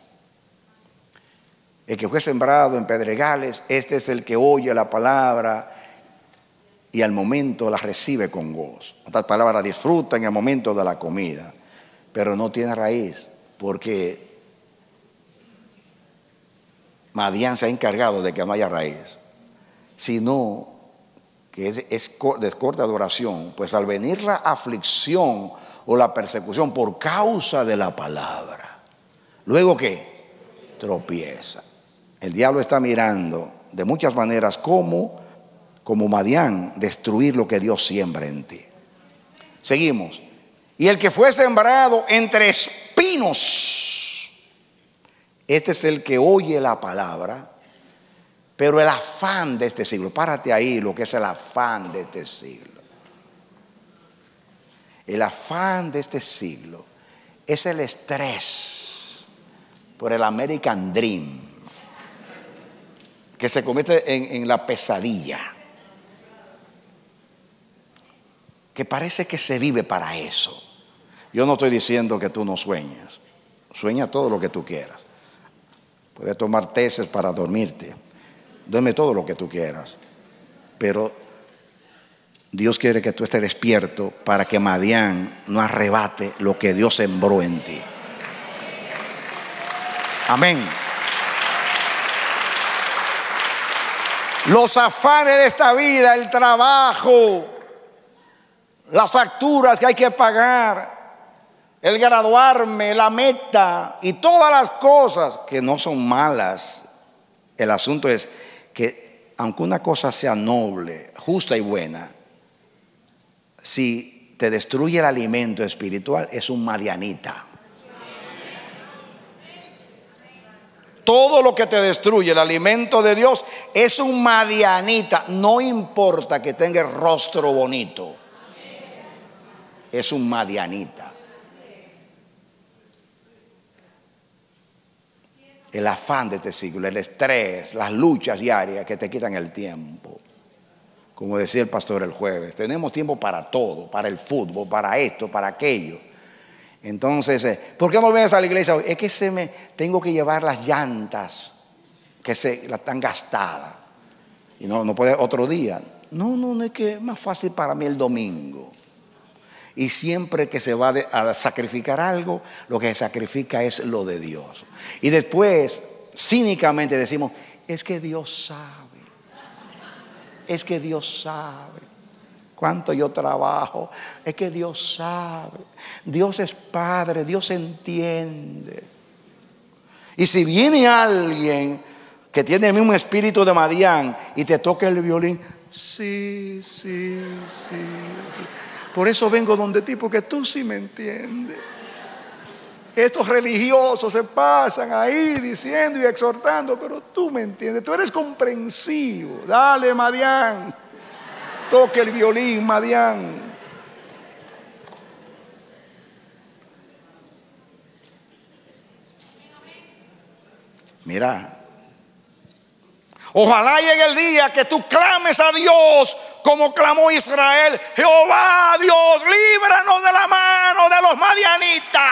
El que fue sembrado en pedregales, este es el que oye la palabra y al momento la recibe con gozo. En otras palabras, disfruta en el momento de la comida, pero no tiene raíz, porque Madián se ha encargado de que no haya raíz, sino que es de corta duración. Pues al venir la aflicción o la persecución por causa de la palabra, luego ¿qué? Tropieza. El diablo está mirando de muchas maneras como Madián destruir lo que Dios siembra en ti. Seguimos. Y el que fue sembrado entre espinos, este es el que oye la palabra, pero el afán de este siglo. Párate ahí, lo que es el afán de este siglo. El afán de este siglo es el estrés por el American Dream, que se convierte en la pesadilla, que parece que se vive para eso. Yo no estoy diciendo que tú no sueñes. Sueña todo lo que tú quieras. Puedes tomar tesis para dormirte. Duerme todo lo que tú quieras. Pero Dios quiere que tú estés despierto para que Madián no arrebate lo que Dios sembró en ti. Amén. Los afanes de esta vida, el trabajo, las facturas que hay que pagar, el graduarme, la meta y todas las cosas que no son malas. El asunto es que aunque una cosa sea noble, justa y buena, si te destruye el alimento espiritual, es un madianita. Todo lo que te destruye el alimento de Dios es un madianita. No importa que tenga el rostro bonito, es un madianita. El afán de este siglo, el estrés, las luchas diarias que te quitan el tiempo. Como decía el pastor el jueves, tenemos tiempo para todo, para el fútbol, para esto, para aquello. Entonces, ¿por qué no vienes a la iglesia hoy? Es que tengo que llevar las llantas que las están gastadas. Y no puede otro día. No, es que es más fácil para mí el domingo. Y siempre que se va a sacrificar algo, lo que se sacrifica es lo de Dios. Y después, cínicamente decimos, es que Dios sabe. Es que Dios sabe cuánto yo trabajo. Es que Dios sabe. Dios es Padre, Dios entiende. Y si viene alguien que tiene el mismo espíritu de Madián y te toca el violín, sí. Por eso vengo donde ti, porque tú sí me entiendes. Estos religiosos se pasan ahí diciendo y exhortando, pero tú me entiendes, tú eres comprensivo. Dale, Madián, toque el violín, Madián. Mira, ojalá llegue el día que tú clames a Dios como clamó Israel: Jehová Dios, líbranos de la mano de los madianitas.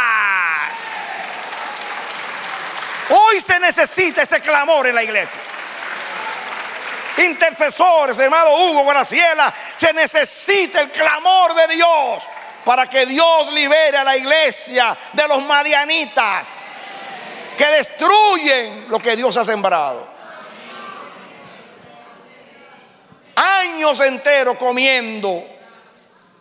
Hoy se necesita ese clamor en la iglesia. Intercesores, hermano Hugo, Graciela, se necesita el clamor de Dios para que Dios libere a la iglesia de los madianitas que destruyen lo que Dios ha sembrado. Años enteros comiendo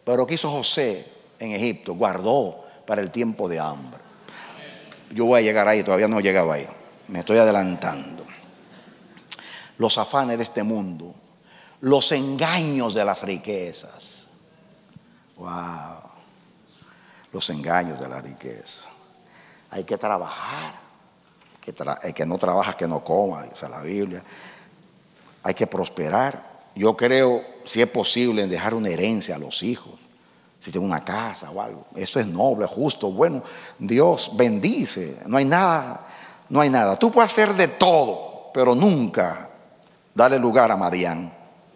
Pero ¿qué hizo José en Egipto? Guardó para el tiempo de hambre. Yo voy a llegar ahí, todavía no he llegado ahí. Me estoy adelantando. Los afanes de este mundo, los engaños de las riquezas. Wow. Los engaños de la riqueza. Hay que trabajar. El que no trabaja, que no coma, dice la Biblia. Hay que prosperar. Yo creo, si es posible, en dejar una herencia a los hijos. Si tiene una casa o algo. Eso es noble, justo, bueno. Dios bendice. No hay nada. Tú puedes hacer de todo, pero nunca darle lugar a Madián.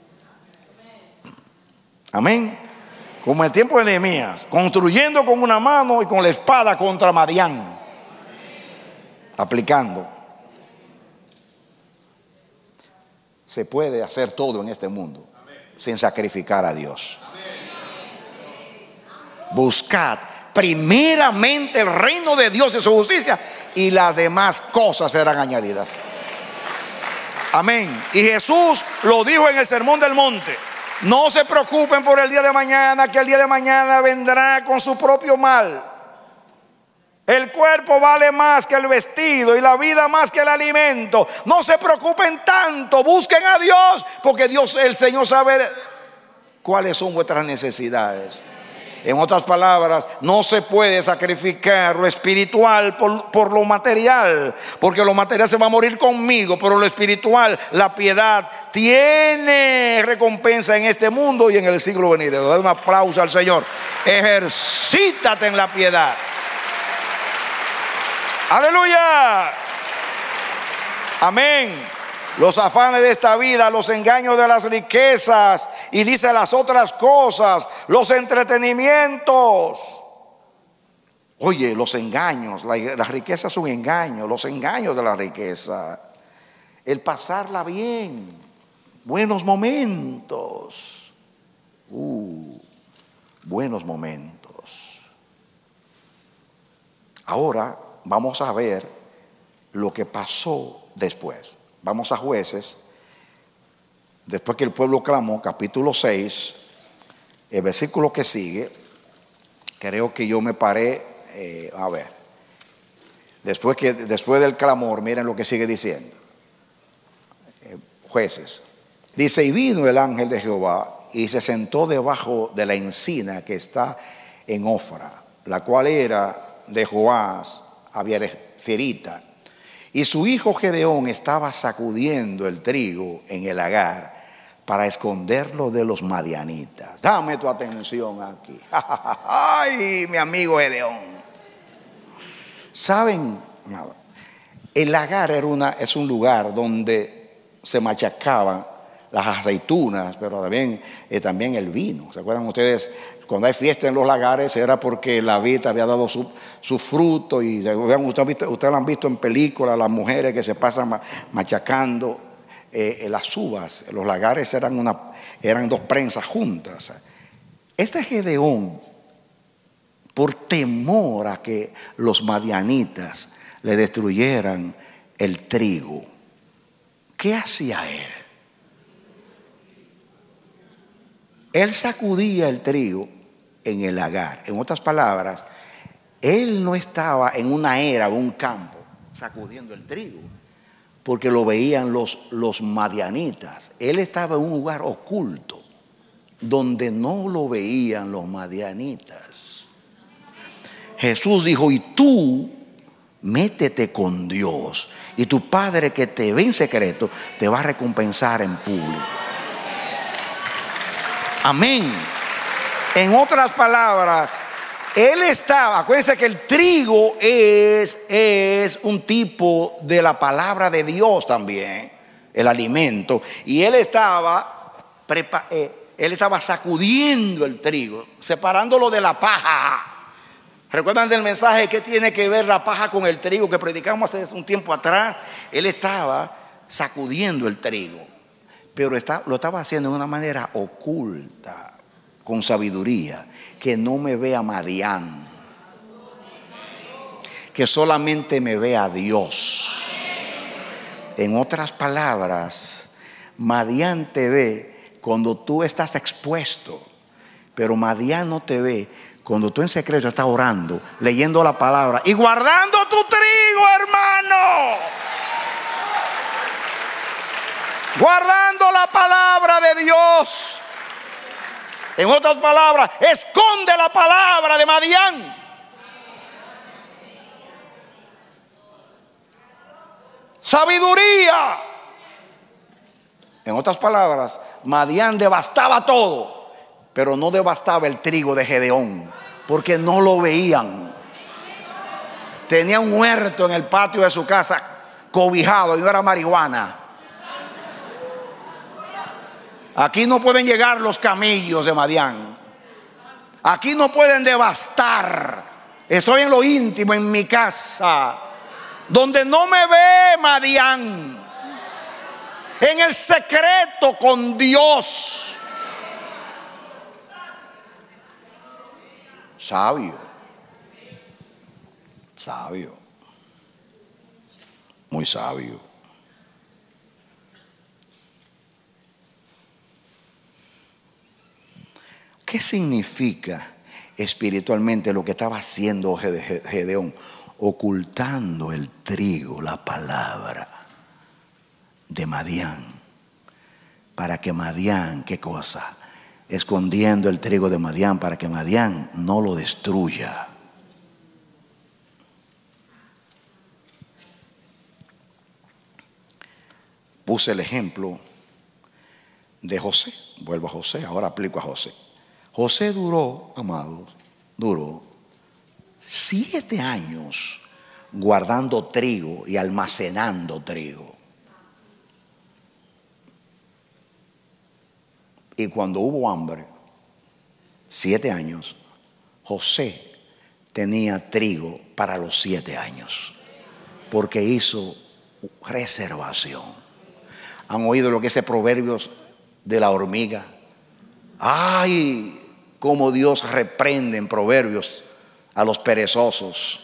Amén. Como en el tiempo de Nehemías, construyendo con una mano y con la espada contra Madián. Aplicando. Se puede hacer todo en este mundo sin sacrificar a Dios. Buscad primeramente el reino de Dios y su justicia, y las demás cosas serán añadidas. Amén. Y Jesús lo dijo en el Sermón del Monte: no se preocupen por el día de mañana, que el día de mañana vendrá con su propio mal. El cuerpo vale más que el vestido y la vida más que el alimento. No se preocupen tanto, busquen a Dios, porque Dios, el Señor, sabe cuáles son vuestras necesidades. En otras palabras, no se puede sacrificar lo espiritual por lo material, porque lo material se va a morir conmigo, pero lo espiritual, la piedad, tiene recompensa en este mundo y en el siglo venidero. Da un aplauso al Señor. Ejercítate en la piedad. Aleluya. Amén. Los afanes de esta vida, los engaños de las riquezas, y dice las otras cosas, los entretenimientos. Oye, los engaños, la riqueza es un engaño, los engaños de la riqueza. El pasarla bien, buenos momentos. Buenos momentos. Ahora vamos a ver lo que pasó después. Vamos a Jueces. Después que el pueblo clamó, capítulo 6, el versículo que sigue, creo que yo me paré, a ver, después del clamor, miren lo que sigue diciendo. Jueces. Dice: y vino el ángel de Jehová y se sentó debajo de la encina que está en Ofra, la cual era de Joás Abiezerita. Y su hijo Gedeón estaba sacudiendo el trigo en el lagar para esconderlo de los madianitas. Dame tu atención aquí. Ay, mi amigo Gedeón. ¿Saben? El lagar es un lugar donde se machacaban las aceitunas, pero también el vino. ¿Se acuerdan ustedes? Cuando hay fiesta en los lagares era porque la vid había dado su fruto. Y ustedes lo han visto en películas, las mujeres que se pasan machacando las uvas. Los lagares eran dos prensas juntas. Este Gedeón, por temor a que los madianitas le destruyeran el trigo, ¿qué hacía él? Él sacudía el trigo en el lagar. En otras palabras, él no estaba en una era o un campo sacudiendo el trigo, porque lo veían los madianitas. Él estaba en un lugar oculto donde no lo veían los madianitas. Jesús dijo: y tú métete con Dios, y tu Padre que te ve en secreto te va a recompensar en público. Amén. En otras palabras, él estaba, acuérdense que el trigo es un tipo de la palabra de Dios también, el alimento. Y él estaba sacudiendo el trigo, separándolo de la paja. ¿Recuerdan del mensaje que tiene que ver la paja con el trigo que predicamos hace un tiempo atrás? Él estaba sacudiendo el trigo, pero lo estaba haciendo de una manera oculta, con sabiduría, que no me vea Madián, que solamente me vea Dios. En otras palabras, Madián te ve cuando tú estás expuesto, Pero Madián no te ve cuando tú en secreto estás orando, leyendo la palabra y guardando tu trigo, hermano. Guardando la palabra de Dios. En otras palabras, esconde la palabra de Madián. Sabiduría. En otras palabras, Madián devastaba todo, pero no devastaba el trigo de Gedeón, porque no lo veían. Tenía un huerto en el patio de su casa, cobijado, y no era marihuana. Aquí no pueden llegar los camellos de Madián. Aquí no pueden devastar. Estoy en lo íntimo, en mi casa, donde no me ve Madián. En el secreto con Dios. Sabio. Sabio. Muy sabio. ¿Qué significa espiritualmente lo que estaba haciendo Gedeón? Ocultando el trigo, la palabra de Madián, para que Madián, ¿qué cosa? Escondiendo el trigo de Madián para que Madián no lo destruya. Puse el ejemplo de José. Vuelvo a José, ahora aplico a José. José duró, amados, duró 7 años guardando trigo y almacenando trigo. Y cuando hubo hambre, 7 años, José tenía trigo para los 7 años, porque hizo reservación. ¿Han oído lo que es ese proverbio de la hormiga? Ay, cómo Dios reprende en Proverbios a los perezosos.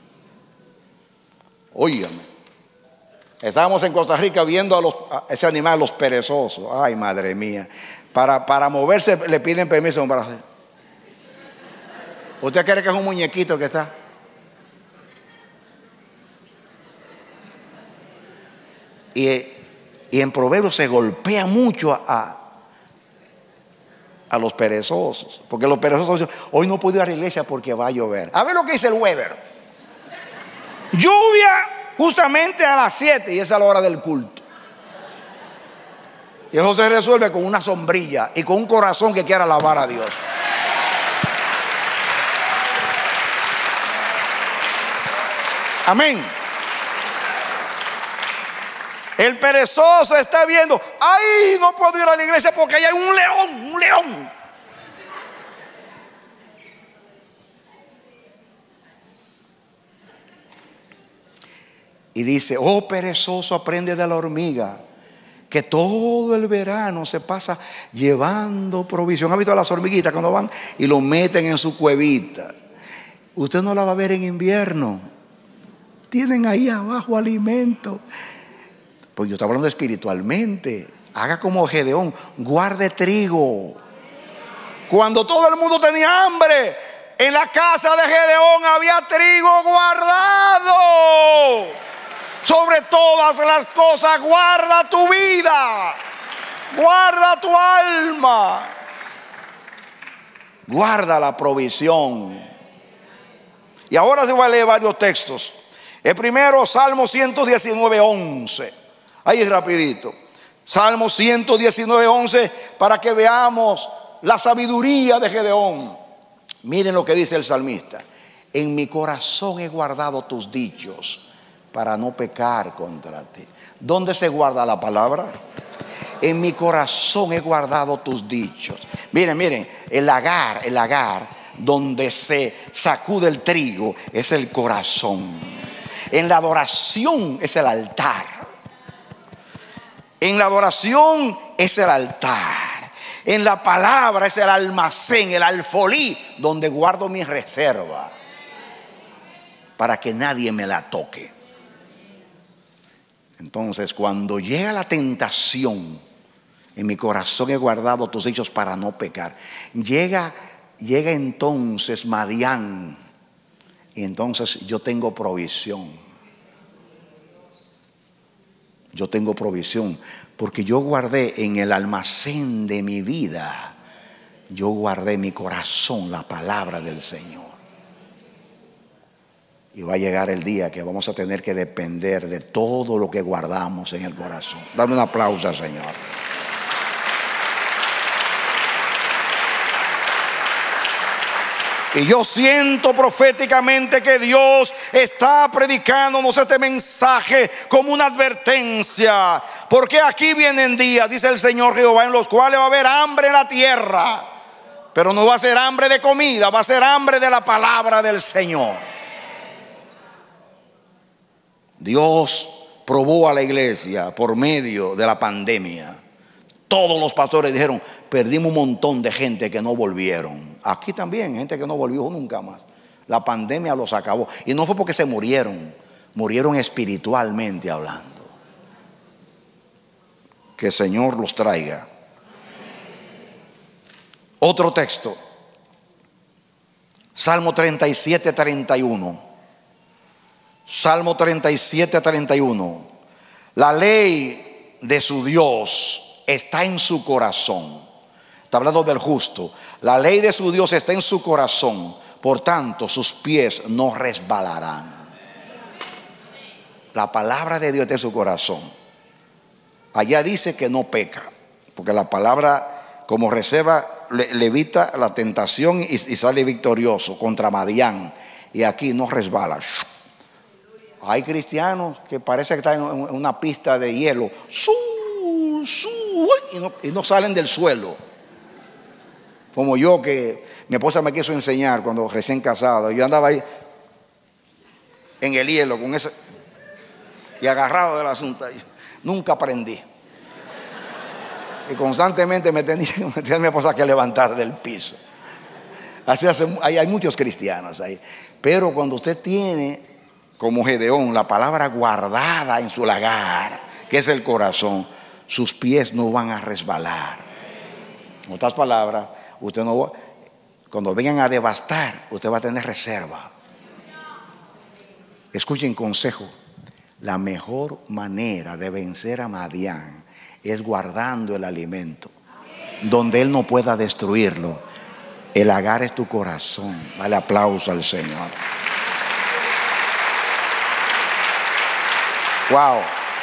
Óigame, estábamos en Costa Rica viendo a ese animal, los perezosos. Ay, madre mía. Para moverse le piden permiso. ¿Usted cree que es un muñequito que está? Y en Proverbios se golpea mucho a los perezosos, porque los perezosos dicen: hoy no puedo ir a la iglesia porque va a llover. A ver lo que dice el weather. Lluvia justamente a las 7 y esa es la hora del culto. Y eso se resuelve con una sombrilla y con un corazón que quiera alabar a Dios. Amén. El perezoso está viendo: ay, no puedo ir a la iglesia porque allá hay un león, un león. Y dice: oh perezoso, aprende de la hormiga, que todo el verano se pasa llevando provisión. ¿Ha visto a las hormiguitas cuando van y lo meten en su cuevita? Usted no la va a ver en invierno. Tienen ahí abajo alimento. Pues yo estoy hablando espiritualmente. Haga como Gedeón, guarde trigo. Cuando todo el mundo tenía hambre, en la casa de Gedeón había trigo guardado. Sobre todas las cosas, guarda tu vida, guarda tu alma, guarda la provisión. Y ahora se va a leer varios textos. El primero, Salmo 119:11. Ahí es rapidito. Salmo 119:11, para que veamos la sabiduría de Gedeón. Miren lo que dice el salmista: en mi corazón he guardado tus dichos para no pecar contra ti. ¿Dónde se guarda la palabra? En mi corazón he guardado tus dichos. Miren, el lagar donde se sacude el trigo es el corazón. En la adoración es el altar. En la adoración es el altar. En la palabra es el almacén, el alfolí, donde guardo mi reserva para que nadie me la toque. Entonces, cuando llega la tentación, En mi corazón he guardado tus dichos para no pecar. Llega entonces Madián, y entonces yo tengo provisión. Yo tengo provisión porque yo guardé en el almacén de mi vida, yo guardé en mi corazón la palabra del Señor. Y va a llegar el día que vamos a tener que depender de todo lo que guardamos en el corazón. Dame un aplauso al Señor. Y yo siento proféticamente que Dios está predicándonos este mensaje como una advertencia. Porque aquí vienen días, dice el Señor Jehová, en los cuales va a haber hambre en la tierra. Pero no va a ser hambre de comida, va a ser hambre de la palabra del Señor. Dios probó a la iglesia por medio de la pandemia. Todos los pastores dijeron: perdimos un montón de gente que no volvieron. Aquí también, gente que no volvió nunca más. La pandemia los acabó. Y no fue porque se murieron, murieron espiritualmente hablando. Que el Señor los traiga. Otro texto, Salmo 37, 31. Salmo 37, 31. La ley de su Dios está en su corazón. Está hablando del justo. La ley de su Dios está en su corazón, por tanto sus pies no resbalarán. La palabra de Dios está en su corazón. Allá dice que no peca, porque la palabra como reserva le evita la tentación y sale victorioso contra Madián. Y aquí no resbala. Hay cristianos que parece que están en una pista de hielo y no salen del suelo. Como yo, que mi esposa me quiso enseñar cuando recién casado. Yo andaba ahí en el hielo con ese y agarrado del asunto. Nunca aprendí. Y constantemente me tenía mi esposa que levantar del piso. Así hay muchos cristianos ahí. Pero cuando usted tiene, como Gedeón, la palabra guardada en su lagar, que es el corazón, sus pies no van a resbalar. En otras palabras, usted no va, cuando vengan a devastar, usted va a tener reserva. Escuchen consejo. La mejor manera de vencer a Madián es guardando el alimento donde él no pueda destruirlo. El lagar es tu corazón. Dale aplauso al Señor. Wow.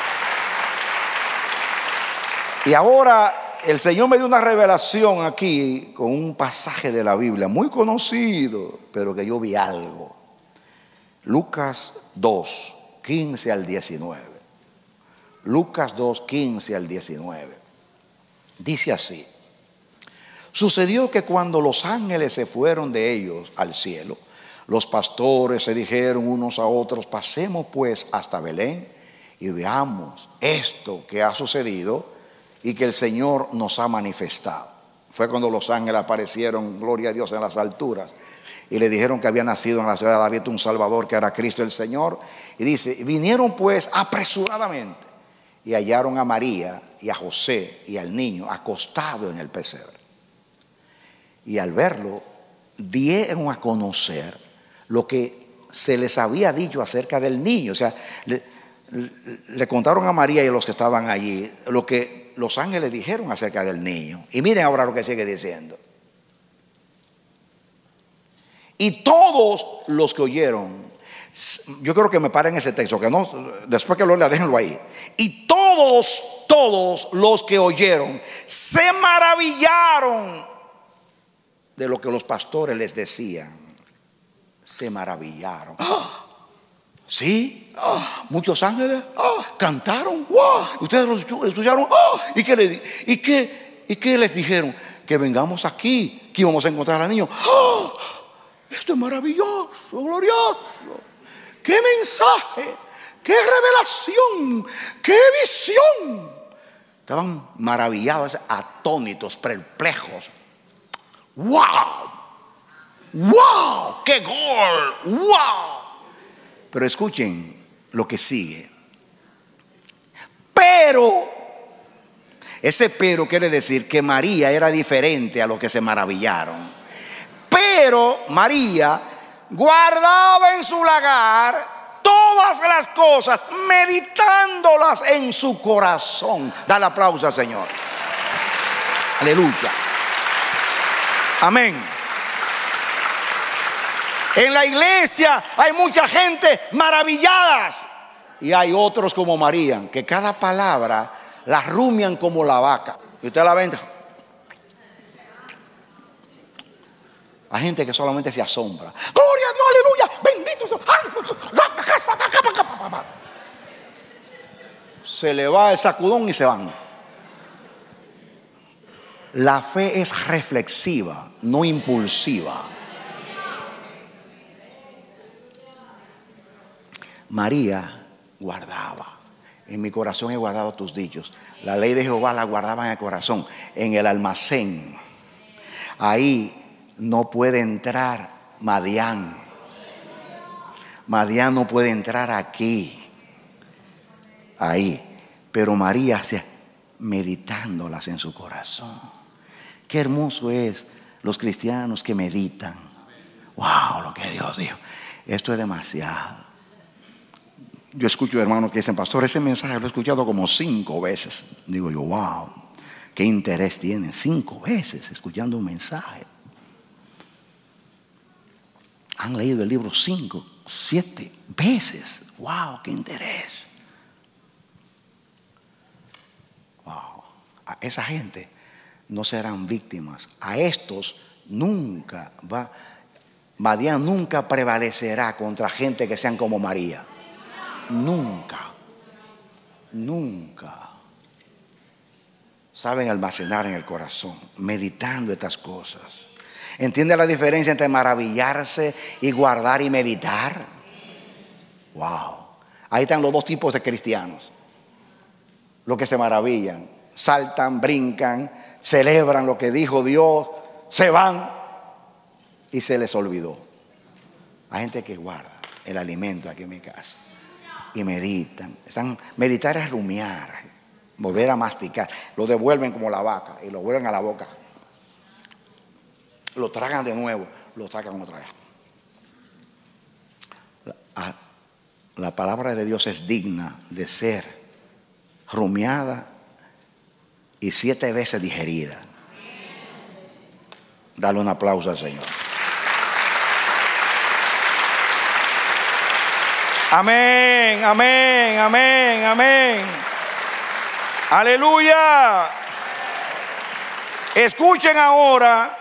Y ahora el Señor me dio una revelación aquí con un pasaje de la Biblia muy conocido, pero que yo vi algo. Lucas 2, 15 al 19. Lucas 2, 15 al 19. Dice así: sucedió que cuando los ángeles se fueron de ellos al cielo, los pastores se dijeron unos a otros: pasemos pues hasta Belén y veamos esto que ha sucedido y que el Señor nos ha manifestado. Fue cuando los ángeles aparecieron, gloria a Dios, en las alturas, y le dijeron que había nacido en la ciudad de David un Salvador, que era Cristo el Señor. Y dice: vinieron pues apresuradamente y hallaron a María y a José y al niño acostado en el pesebre. Y al verlo, dieron a conocer lo que se les había dicho acerca del niño. O sea, le contaron a María y a los que estaban allí lo que los ángeles dijeron acerca del niño. Y miren ahora lo que sigue diciendo: y todos los que oyeron, yo creo que me paren ese texto, que no, después que lo lea, déjenlo ahí. Y todos los que oyeron se maravillaron de lo que los pastores les decían. Se maravillaron. ¡Ah! Sí, muchos ángeles cantaron. Ustedes los escucharon. ¿Y qué les dijeron? Que vengamos aquí, que íbamos a encontrar al niño. Esto es maravilloso, glorioso. ¡Qué mensaje! ¡Qué revelación! ¡Qué visión! Estaban maravillados, atónitos, perplejos. ¡Wow! ¡Wow! ¡Qué gol! ¡Wow! Pero escuchen lo que sigue. Pero Ese pero quiere decir que María era diferente a los que se maravillaron. Pero María guardaba en su lagar todas las cosas, meditándolas en su corazón. Dale aplauso al Señor. Aleluya. Amén. En la iglesia hay mucha gente maravilladas y hay otros como María, que cada palabra la rumian como la vaca. Y usted la ve. Hay gente que solamente se asombra. Gloria a Dios, aleluya, bendito. Se le va el sacudón y se van. La fe es reflexiva, no impulsiva. María guardaba. En mi corazón he guardado tus dichos. La ley de Jehová la guardaba en el corazón, en el almacén. Ahí no puede entrar Madián. Madián no puede entrar aquí. Ahí. Pero María hacía meditándolas en su corazón. Qué hermoso es los cristianos que meditan. Wow, lo que Dios dijo. Esto es demasiado. Yo escucho hermanos que dicen, pastor, ese mensaje lo he escuchado como 5 veces. Digo yo, wow, qué interés tienen. 5 veces escuchando un mensaje. Han leído el libro 5, 7 veces. Wow, qué interés. Wow, a esa gente no serán víctimas. A estos nunca va. Madián nunca prevalecerá contra gente que sean como María. Nunca. Nunca. Saben almacenar en el corazón, meditando estas cosas. ¿Entiende la diferencia entre maravillarse y guardar y meditar? Wow. Ahí están los 2 tipos de cristianos. Los que se maravillan, saltan, brincan, celebran lo que dijo Dios, se van y se les olvidó. Hay gente que guarda el alimento aquí en mi casa y meditan. Meditar es rumiar, volver a masticar. Lo devuelven como la vaca y lo vuelven a la boca. Lo tragan de nuevo, lo sacan otra vez. La palabra de Dios es digna de ser rumiada y 7 veces digerida. Dale un aplauso al Señor. Amén, amén, amén, amén. Aleluya. Escuchen ahora.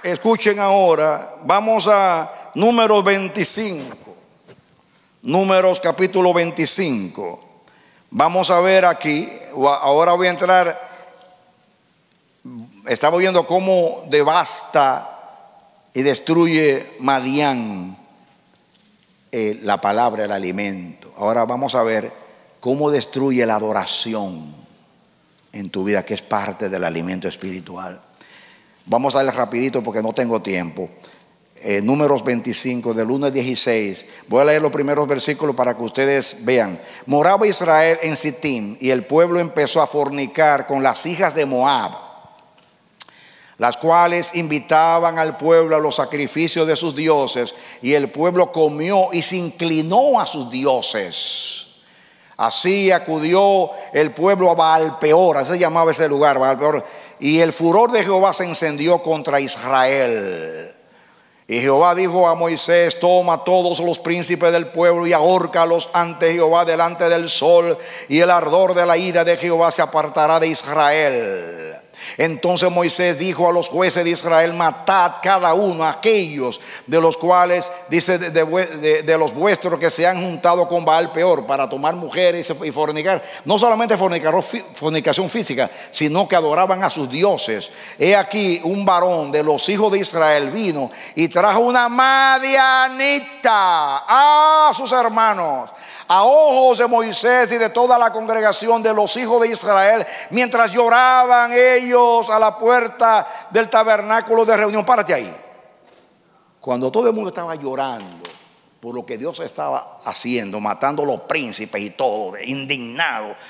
Vamos a Números 25. Números capítulo 25. Vamos a ver aquí. Ahora voy a entrar. Estamos viendo cómo devasta y destruye Madián la palabra, el alimento. Ahora vamos a ver cómo destruye la adoración en tu vida, que es parte del alimento espiritual. Vamos a darle rapidito porque no tengo tiempo. Números 25 del 1 al 16. Voy a leer los primeros versículos para que ustedes vean. Moraba Israel en Sitín y el pueblo empezó a fornicar con las hijas de Moab, las cuales invitaban al pueblo a los sacrificios de sus dioses, y el pueblo comió y se inclinó a sus dioses. Así acudió el pueblo a Baal-peor, así se llamaba ese lugar, Baal-peor, y el furor de Jehová se encendió contra Israel. Y Jehová dijo a Moisés: toma todos los príncipes del pueblo y ahórcalos ante Jehová delante del sol, y el ardor de la ira de Jehová se apartará de Israel. Entonces Moisés dijo a los jueces de Israel: matad cada uno a aquellos de los cuales, dice, de los vuestros que se han juntado con Baal-peor para tomar mujeres y fornicar. No solamente fornicación física, sino que adoraban a sus dioses. He aquí un varón de los hijos de Israel vino y trajo una madianita a sus hermanos, a ojos de Moisés y de toda la congregación de los hijos de Israel, mientras lloraban ellos a la puerta del tabernáculo de reunión. Párate ahí. Cuando todo el mundo estaba llorando por lo que Dios estaba haciendo, matando a los príncipes y todo, indignado,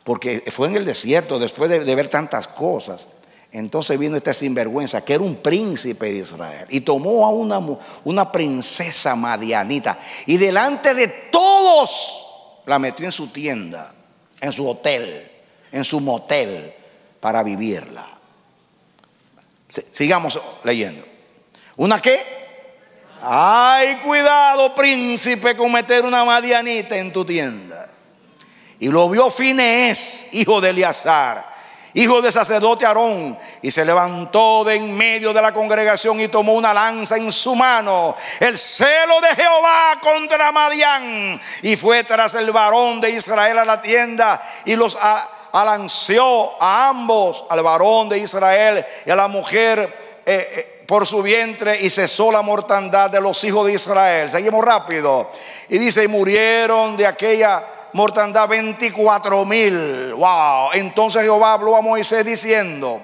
porque fue en el desierto después de ver tantas cosas. Entonces vino este sinvergüenza que era un príncipe de Israel y tomó a una princesa madianita y delante de todos la metió en su tienda, en su hotel, en su motel para vivirla. Sigamos leyendo. ¿Una qué? Ay, cuidado, príncipe, con meter una madianita en tu tienda. Y lo vio Fineés, hijo de Eleazar, hijo del sacerdote Aarón, y se levantó de en medio de la congregación y tomó una lanza en su mano, el celo de Jehová contra Madián, y fue tras el varón de Israel a la tienda y los alanceó a ambos, al varón de Israel y a la mujer por su vientre, y cesó la mortandad de los hijos de Israel. Seguimos rápido. Y dice: y murieron de aquella mortandad 24,000. Wow. Entonces Jehová habló a Moisés diciendo: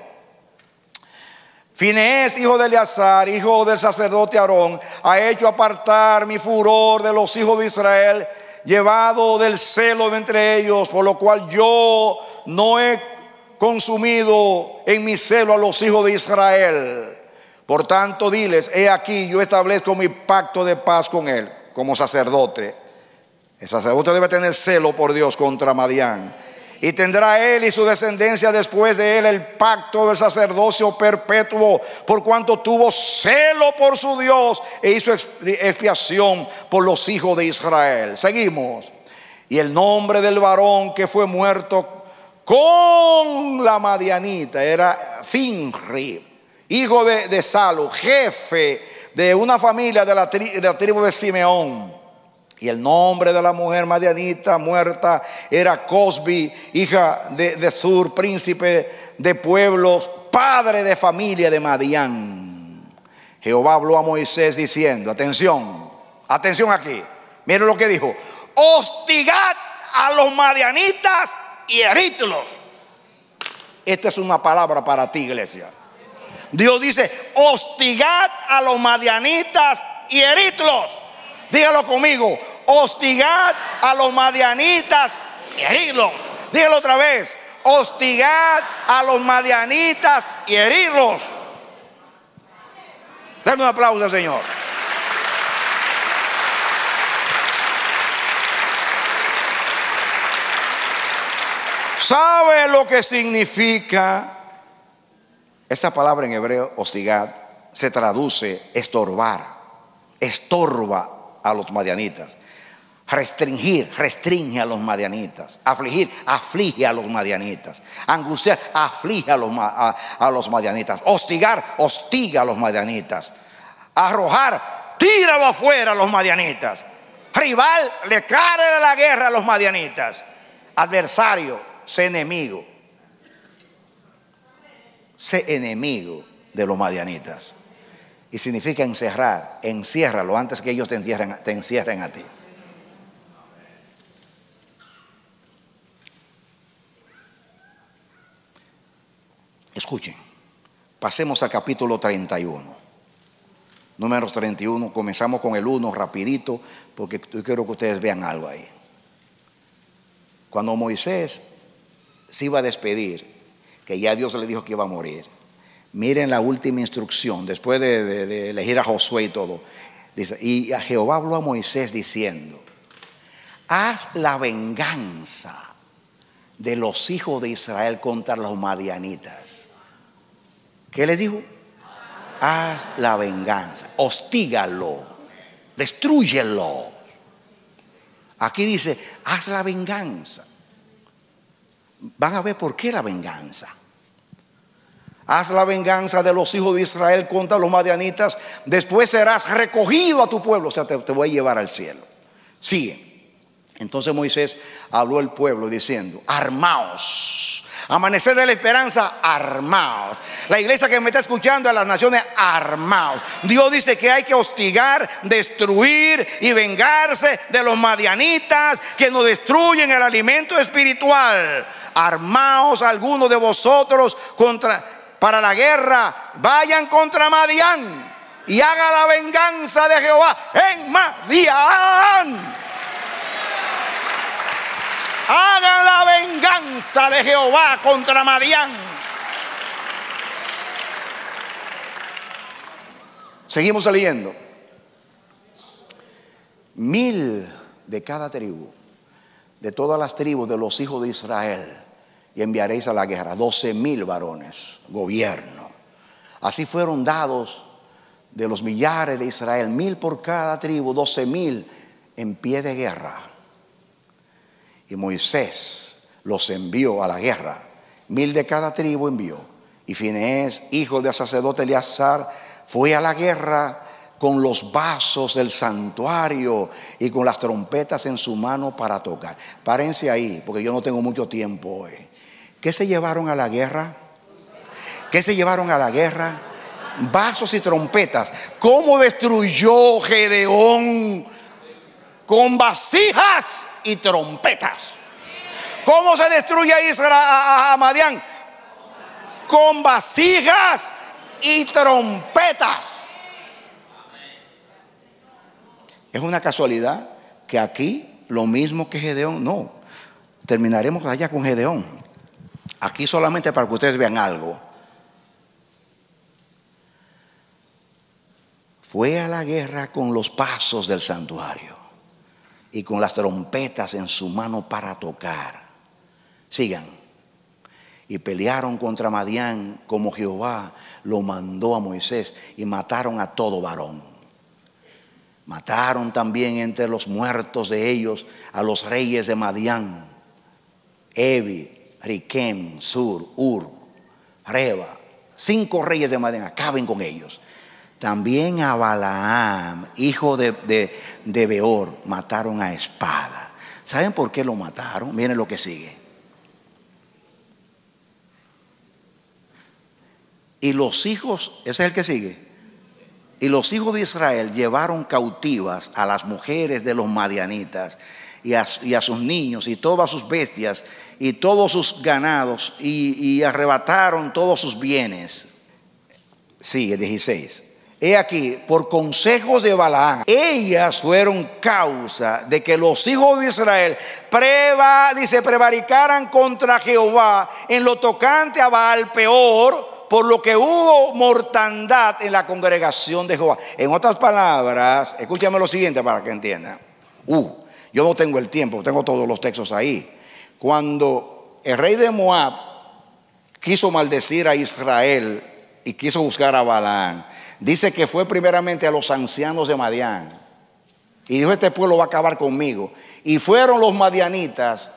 Fineés, hijo de Eleazar, hijo del sacerdote Aarón, ha hecho apartar mi furor de los hijos de Israel, llevado del celo de entre ellos, por lo cual yo no he consumido en mi celo a los hijos de Israel. Por tanto diles: he aquí, yo establezco mi pacto de paz con él como sacerdote. El sacerdote debe tener celo por Dios contra Madián, y tendrá él y su descendencia después de él el pacto del sacerdocio perpetuo, por cuanto tuvo celo por su Dios e hizo expiación por los hijos de Israel. Seguimos. Y el nombre del varón que fue muerto con la madianita era Finri, hijo de Salu, jefe de una familia de la tribu de Simeón. Y el nombre de la mujer madianita muerta era Cosbi, hija de Zur, príncipe de pueblos, padre de familia de Madián. Jehová habló a Moisés diciendo: atención, atención aquí, miren lo que dijo: hostigad a los madianitas y heridlos. Esta es una palabra para ti, iglesia. Dios dice: hostigad a los madianitas y heridlos. Dígalo conmigo: hostigad a los madianitas y herirlos. Dígalo otra vez: hostigad a los madianitas y herirlos. Dame un aplauso al Señor. ¿Sabe lo que significa esa palabra en hebreo? Hostigar se traduce estorbar, estorba a los madianitas. Restringir, restringe a los madianitas. Afligir, aflige a los madianitas. Angustiar, aflige a los madianitas. Hostigar, hostiga a los madianitas. Arrojar, tíralo afuera a los madianitas. Rival, le carga la guerra a los madianitas. Adversario, sé enemigo. Sé enemigo de los madianitas. Y significa encerrar, enciérralo antes que ellos te encierren a ti. Escuchen, pasemos al capítulo 31. Números 31, comenzamos con el 1 rapidito, porque yo quiero que ustedes vean algo ahí. Cuando Moisés se iba a despedir, que ya Dios le dijo que iba a morir, miren la última instrucción, después de elegir a Josué y todo. Dice: y a Jehová habló a Moisés diciendo: haz la venganza de los hijos de Israel contra los madianitas. ¿Qué les dijo? Haz la venganza, hostígalo, destrúyelo. Aquí dice: haz la venganza. Van a ver por qué la venganza. Haz la venganza de los hijos de Israel contra los madianitas, después serás recogido a tu pueblo. O sea, te voy a llevar al cielo. Sigue. Entonces Moisés habló al pueblo diciendo: armaos, amanecer de la esperanza, armaos. La iglesia que me está escuchando, a las naciones, armaos. Dios dice que hay que hostigar, destruir y vengarse de los madianitas que nos destruyen el alimento espiritual. Armaos algunos de vosotros para la guerra, vayan contra Madián y haga la venganza de Jehová en Madián. Hagan la venganza de Jehová contra Madián. Seguimos leyendo. 1000 de cada tribu, de todas las tribus de los hijos de Israel, y enviaréis a la guerra 12,000 varones, gobierno. Así fueron dados de los millares de Israel, 1000 por cada tribu, 12,000 en pie de guerra. Y Moisés los envió a la guerra, 1000 de cada tribu envió. Y Fineés, hijo del sacerdote Eleazar, fue a la guerra con los vasos del santuario y con las trompetas en su mano para tocar. Párense ahí, porque yo no tengo mucho tiempo hoy. ¿Qué se llevaron a la guerra? ¿Qué se llevaron a la guerra? Vasos y trompetas. ¿Cómo destruyó Gedeón? Con vasijas y trompetas. ¿Cómo se destruye a Israel, a Madián? Con vasijas y trompetas. ¿Es una casualidad que aquí lo mismo que Gedeón? No, terminaremos allá con Gedeón. Aquí solamente para que ustedes vean algo. Fue a la guerra con los pasos del santuario y con las trompetas en su mano para tocar. Sigan. Y pelearon contra Madián como Jehová lo mandó a Moisés, y mataron a todo varón. Mataron también entre los muertos de ellos a los reyes de Madián: Evi, Riquem, Sur, Ur, Reba. 5 reyes de Madián, acaben con ellos. También a Balaam, hijo de Beor, mataron a espada. ¿Saben por qué lo mataron? Miren lo que sigue. Y los hijos, ese es el que sigue. Y los hijos de Israel llevaron cautivas a las mujeres de los madianitas y a sus niños y todas sus bestias y todos sus ganados, y arrebataron todos sus bienes. Sigue 16. He aquí, por consejos de Balaam, ellas fueron causa de que los hijos de Israel prevaricaran contra Jehová en lo tocante a Baal Peor, por lo que hubo mortandad en la congregación de Jehová. En otras palabras, escúchame lo siguiente para que entiendan. Yo no tengo el tiempo, tengo todos los textos ahí. Cuando el rey de Moab quiso maldecir a Israel y quiso buscar a Balaam, dice que fue primeramente a los ancianos de Madián y dijo: este pueblo va a acabar conmigo. Y fueron los madianitas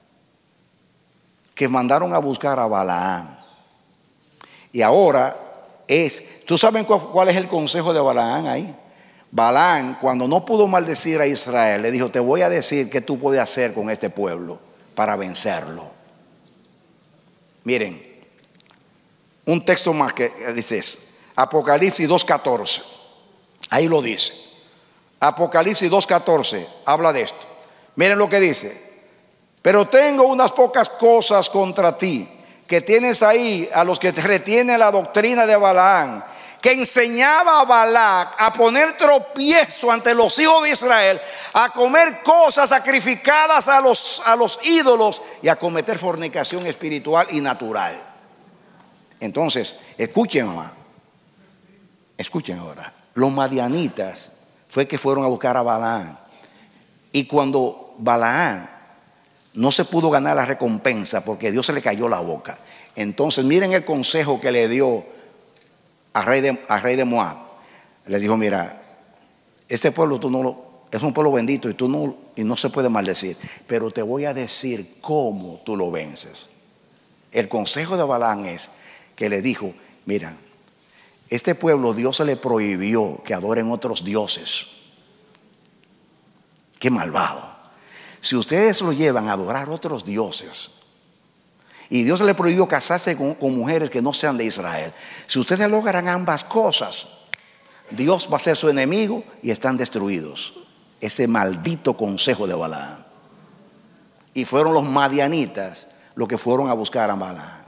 que mandaron a buscar a Balaam. Y ahora ¿tú sabes cuál es el consejo de Balaam ahí? Balaam, cuando no pudo maldecir a Israel, le dijo: te voy a decir qué tú puedes hacer con este pueblo para vencerlo. Miren, un texto más que dice eso. Apocalipsis 2:14, ahí lo dice. Apocalipsis 2:14 habla de esto. Miren lo que dice: pero tengo unas pocas cosas contra ti, que tienes ahí a los que te retienen la doctrina de Balaam, que enseñaba a Balac a poner tropiezo ante los hijos de Israel, a comer cosas sacrificadas a los ídolos y a cometer fornicación espiritual y natural. Entonces, escuchen, mamá. Escuchen ahora. Los madianitas fue que fueron a buscar a Balaam. Y cuando Balaam no se pudo ganar la recompensa porque Dios se le cayó la boca, entonces miren el consejo que le dio al rey de Moab. Le dijo: mira, este pueblo es un pueblo bendito y no se puede maldecir, pero te voy a decir cómo tú lo vences. El consejo de Balaam es que le dijo: mira, este pueblo Dios se le prohibió que adoren otros dioses. Qué malvado. Si ustedes lo llevan a adorar otros dioses, y Dios le prohibió casarse con mujeres que no sean de Israel, si ustedes logran ambas cosas, Dios va a ser su enemigo y están destruidos. Ese maldito consejo de Balaam. Y fueron los madianitas los que fueron a buscar a Balaam.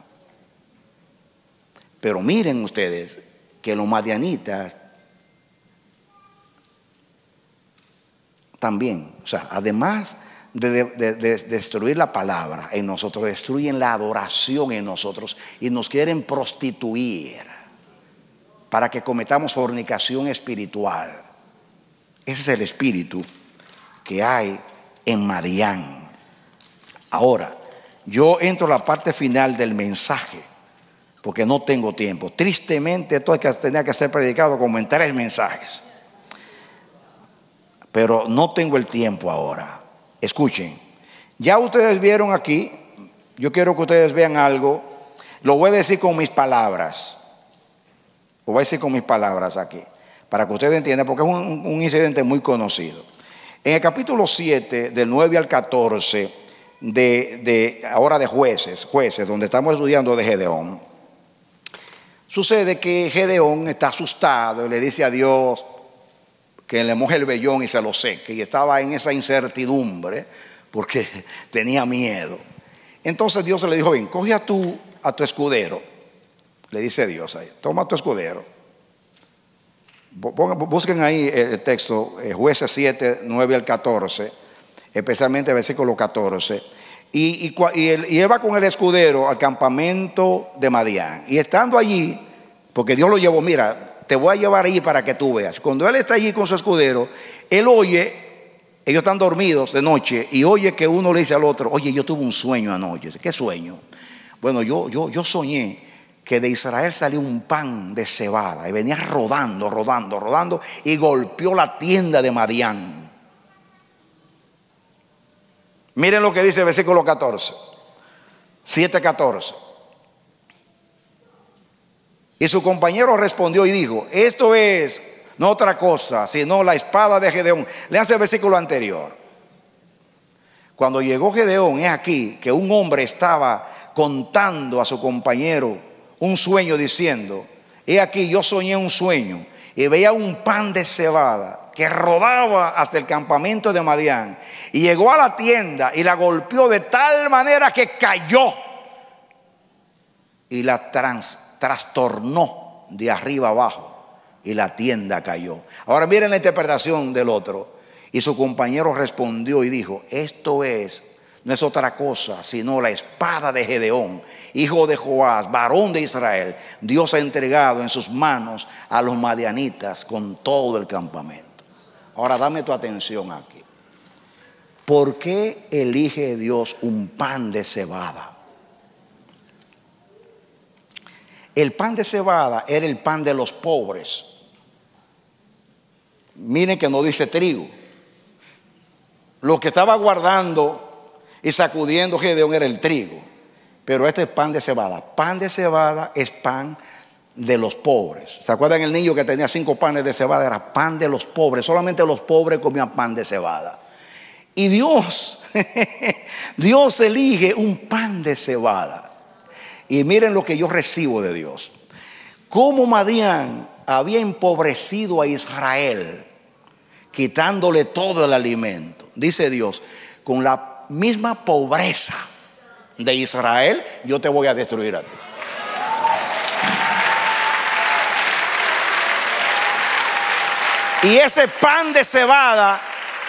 Pero miren ustedes que los madianitas también, o sea, además de destruir la palabra en nosotros, destruyen la adoración en nosotros y nos quieren prostituir para que cometamos fornicación espiritual. Ese es el espíritu que hay en Madián. Ahora, yo entro a la parte final del mensaje porque no tengo tiempo. Tristemente, esto tenía que ser predicado como en 3 mensajes, pero no tengo el tiempo ahora. Escuchen, ya ustedes vieron aquí, yo quiero que ustedes vean algo. Lo voy a decir con mis palabras. Lo voy a decir con mis palabras aquí, para que ustedes entiendan, porque es un incidente muy conocido. En el capítulo 7, del 9 al 14, ahora de jueces, donde estamos estudiando de Gedeón, sucede que Gedeón está asustado y le dice a Dios que le moje el vellón y se lo seque, y estaba en esa incertidumbre porque tenía miedo. Entonces Dios le dijo: ven, coge a tu escudero. Le dice Dios ahí: toma tu escudero. Busquen ahí el texto, Jueces 7, 9 al 14, especialmente el versículo 14. Y él va con el escudero al campamento de Madián. Y estando allí, porque Dios lo llevó, mira, te voy a llevar ahí para que tú veas. Cuando él está allí con su escudero, él oye, ellos están dormidos de noche, y oye que uno le dice al otro: oye, yo tuve un sueño anoche. ¿Qué sueño? Bueno, yo soñé que de Israel salió un pan de cebada y venía rodando y golpeó la tienda de Madián. Miren lo que dice el versículo 14, 7:14. Y su compañero respondió y dijo: esto es no otra cosa sino la espada de Gedeón. Lean el versículo anterior. Cuando llegó Gedeón, es aquí que un hombre estaba contando a su compañero un sueño, diciendo: he aquí, yo soñé un sueño y veía un pan de cebada que rodaba hasta el campamento de Madián, y llegó a la tienda y la golpeó de tal manera que cayó y la trastornó de arriba abajo, y la tienda cayó. Ahora miren la interpretación del otro. Y su compañero respondió y dijo: esto no es otra cosa sino la espada de Gedeón, hijo de Joás, varón de Israel. Dios ha entregado en sus manos a los madianitas con todo el campamento. Ahora dame tu atención aquí. ¿Por qué elige Dios un pan de cebada? El pan de cebada era el pan de los pobres. Miren que no dice trigo. Lo que estaba guardando y sacudiendo Gedeón era el trigo, pero este es pan de cebada. Pan de cebada es pan de los pobres. ¿Se acuerdan el niño que tenía 5 panes de cebada? Era pan de los pobres. Solamente los pobres comían pan de cebada. Y Dios Dios elige un pan de cebada. Y miren lo que yo recibo de Dios. Como Madián había empobrecido a Israel, quitándole todo el alimento. Dice Dios: con la misma pobreza de Israel, yo te voy a destruir a ti. Y ese pan de cebada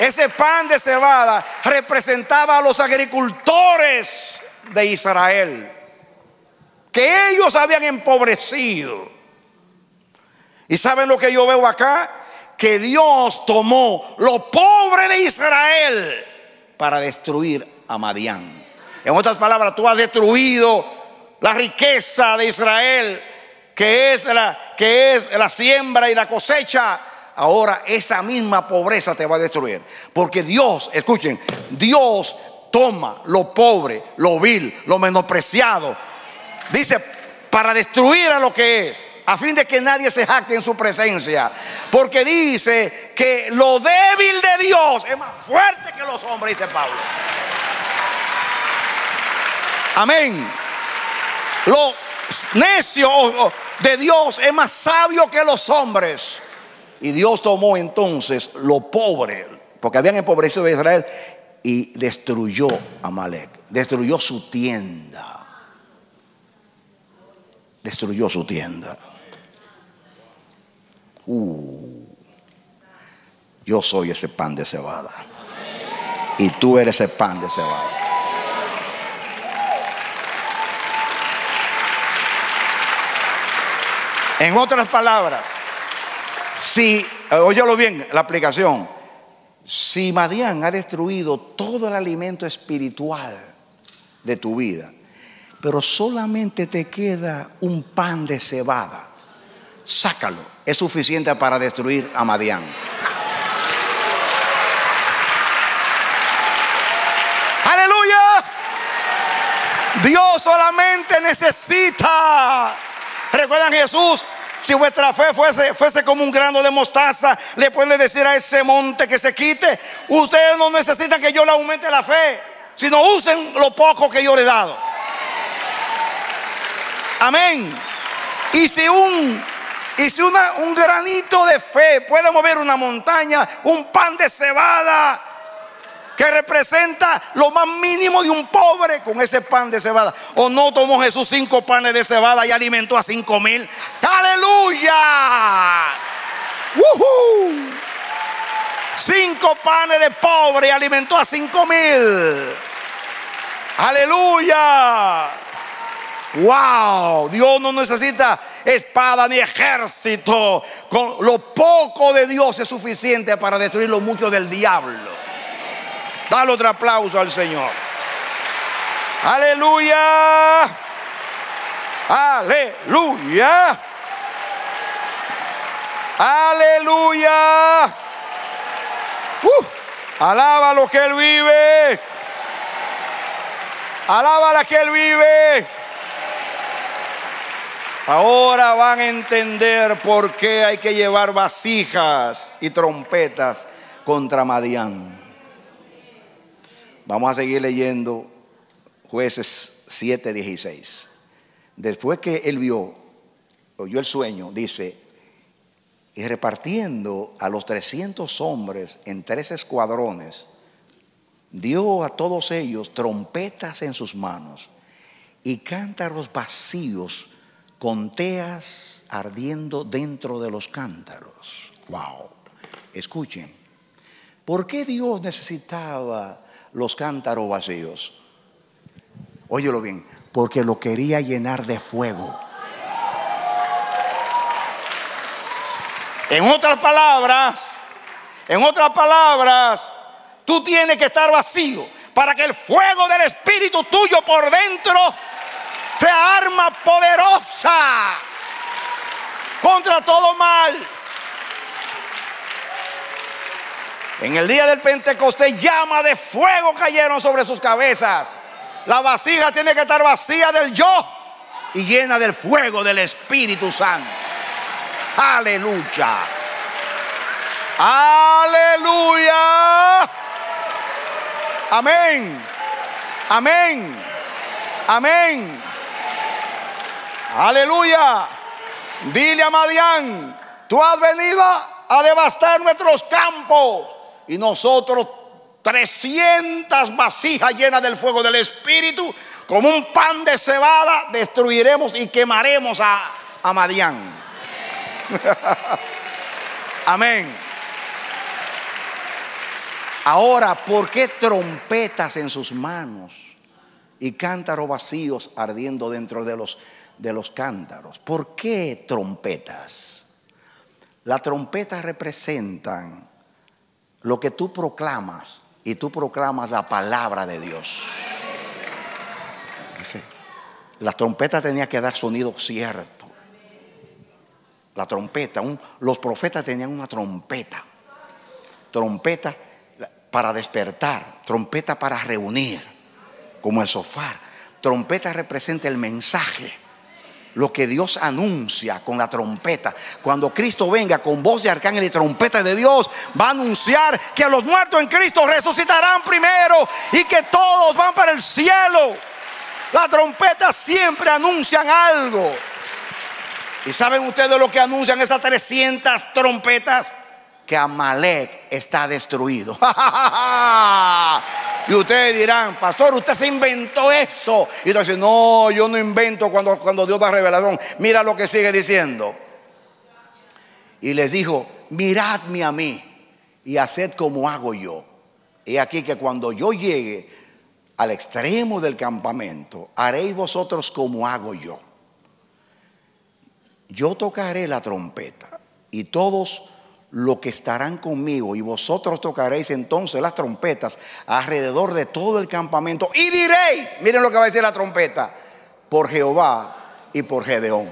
representaba a los agricultores de Israel, que ellos habían empobrecido. ¿Y saben lo que yo veo acá? Que Dios tomó lo pobre de Israel para destruir a Madián. En otras palabras, tú has destruido la riqueza de Israel, que es la siembra y la cosecha. Ahora esa misma pobreza te va a destruir, porque Dios, escuchen, Dios toma lo pobre, lo vil, lo menospreciado, dice, para destruir a lo que es, a fin de que nadie se jacte en su presencia, porque dice que lo débil de Dios es más fuerte que los hombres, dice Pablo. Amén. Lo necio de Dios es más sabio que los hombres. Y Dios tomó entonces lo pobre, porque habían empobrecido a Israel, y destruyó a Amalek, destruyó su tienda. Destruyó su tienda. Yo soy ese pan de cebada. Y tú eres el pan de cebada. En otras palabras, si, óyelo bien, la aplicación. Si Madián ha destruido todo el alimento espiritual de tu vida, pero solamente te queda un pan de cebada, sácalo. Es suficiente para destruir a Madián. ¡Aleluya! Dios solamente necesita. ¿Recuerdan Jesús? Si vuestra fe fuese como un grano de mostaza, le pueden decir a ese monte que se quite. Ustedes no necesitan que yo le aumente la fe, sino usen lo poco que yo le he dado. Amén. Y si un granito de fe puede mover una montaña, un pan de cebada que representa lo más mínimo de un pobre, con ese pan de cebada. ¿O no tomó Jesús 5 panes de cebada y alimentó a 5,000? ¡Aleluya! ¡Woohoo! 5 panes de pobre y alimentó a 5,000. ¡Aleluya! ¡Wow! Dios no necesita espada ni ejército. Con lo poco de Dios es suficiente para destruir lo mucho del diablo. Dale otro aplauso al Señor. Aleluya. Aleluya. Aleluya. Alaba lo que Él vive. Alaba la que Él vive. Ahora van a entender por qué hay que llevar vasijas y trompetas contra Madián. Vamos a seguir leyendo Jueces 7:16. Después que él oyó el sueño, dice: y repartiendo a los 300 hombres en 3 escuadrones, dio a todos ellos trompetas en sus manos y cántaros vacíos con teas ardiendo dentro de los cántaros. Wow. Escuchen, ¿por qué Dios necesitaba los cántaros vacíos? Óyelo bien, porque lo quería llenar de fuego. En otras palabras, tú tienes que estar vacío para que el fuego del Espíritu tuyo por dentro sea arma poderosa contra todo mal. En el día del Pentecostés, llamas de fuego cayeron sobre sus cabezas. La vasija tiene que estar vacía del yo y llena del fuego del Espíritu Santo. Aleluya. Aleluya. Amén. Amén. Amén. Aleluya. Dile a Madián: tú has venido a devastar nuestros campos, y nosotros 300 vasijas llenas del fuego del Espíritu, como un pan de cebada, destruiremos y quemaremos a Madián. Amén. Ahora, ¿por qué trompetas en sus manos y cántaros vacíos ardiendo dentro de los cántaros? ¿Por qué trompetas? Las trompetas representan lo que tú proclamas, y tú proclamas la palabra de Dios. La trompeta tenía que dar sonido cierto. La trompeta, los profetas tenían una trompeta. Trompeta para despertar, trompeta para reunir, como el sofá. Trompeta representa el mensaje, lo que Dios anuncia con la trompeta. Cuando Cristo venga con voz de arcángel y trompeta de Dios, va a anunciar que los muertos en Cristo resucitarán primero y que todos van para el cielo. Las trompetas siempre anuncian algo. ¿Y saben ustedes lo que anuncian esas 300 trompetas? Que Amalek está destruido. Y ustedes dirán: pastor, usted se inventó eso. Y entonces, no, yo no invento cuando Dios da revelación. Mira lo que sigue diciendo. Y les dijo: miradme a mí y haced como hago yo. He aquí que cuando yo llegue al extremo del campamento, haréis vosotros como hago yo. Yo tocaré la trompeta y todos los que estarán conmigo, y vosotros tocaréis entonces las trompetas alrededor de todo el campamento, y diréis, miren lo que va a decir la trompeta, por Jehová y por Gedeón.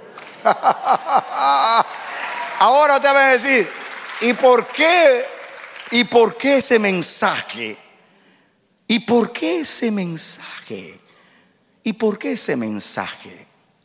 Ahora usted va a decir, ¿y por qué ese mensaje? ¿Y por qué ese mensaje? ¿Y por qué ese mensaje?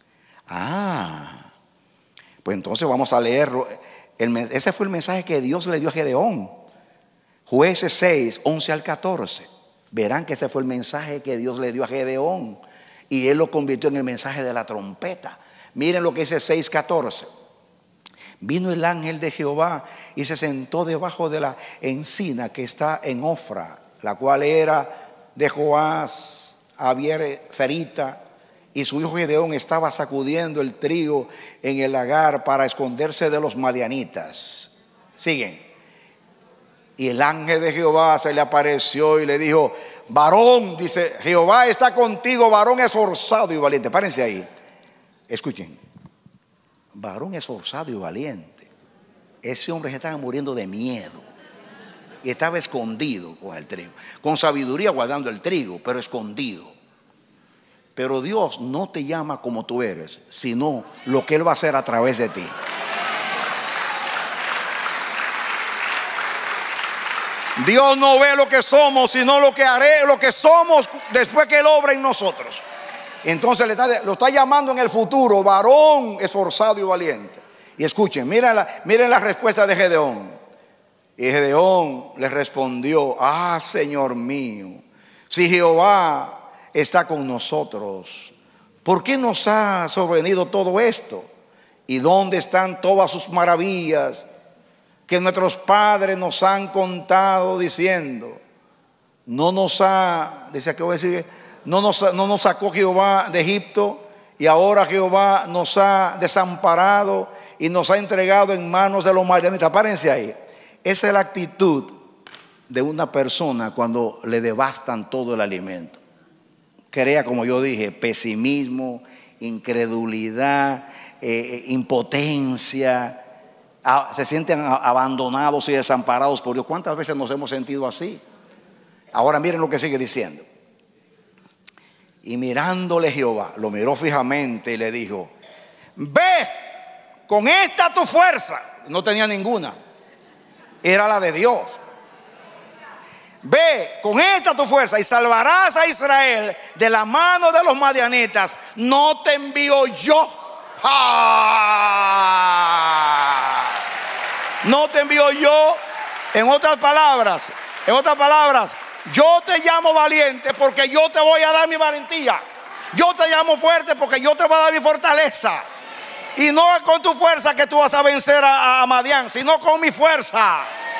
Pues entonces vamos a leerlo. Ese fue el mensaje que Dios le dio a Gedeón. Jueces 6, 11 al 14. Verán que ese fue el mensaje que Dios le dio a Gedeón, y él lo convirtió en el mensaje de la trompeta. Miren lo que dice 6, 14. Vino el ángel de Jehová y se sentó debajo de la encina que está en Ofra, la cual era de Joás, Abier Ferita, y su hijo Gedeón estaba sacudiendo el trigo en el lagar para esconderse de los madianitas. Siguen. Y el ángel de Jehová se le apareció y le dijo, varón, dice, Jehová está contigo, varón esforzado y valiente. Párense ahí, escuchen. Varón esforzado y valiente. Ese hombre se estaba muriendo de miedo y estaba escondido con el trigo, con sabiduría guardando el trigo, pero escondido. Pero Dios no te llama como tú eres, sino lo que Él va a hacer a través de ti. Dios no ve lo que somos, sino lo que somos después que Él obra en nosotros. Entonces lo está llamando en el futuro, varón esforzado y valiente. Y escuchen, miren la respuesta de Gedeón. Y Gedeón le respondió, Señor mío, si Jehová está con nosotros, ¿por qué nos ha sobrevenido todo esto? ¿Y dónde están todas sus maravillas que nuestros padres nos han contado diciendo? No nos sacó Jehová de Egipto, y ahora Jehová nos ha desamparado y nos ha entregado en manos de los madianitas. Párense ahí. Esa es la actitud de una persona cuando le devastan todo el alimento. Crea, como yo dije, pesimismo, incredulidad, impotencia. Se sienten abandonados y desamparados por Dios. ¿Cuántas veces nos hemos sentido así? Ahora miren lo que sigue diciendo. Y mirándole Jehová, lo miró fijamente y le dijo, ve con esta tu fuerza. No tenía ninguna, era la de Dios. Ve con esta tu fuerza y salvarás a Israel de la mano de los madianitas. No te envío yo. No te envío yo. En otras palabras, yo te llamo valiente porque yo te voy a dar mi valentía. Yo te llamo fuerte porque yo te voy a dar mi fortaleza. Y no es con tu fuerza que tú vas a vencer a Madián, sino con mi fuerza.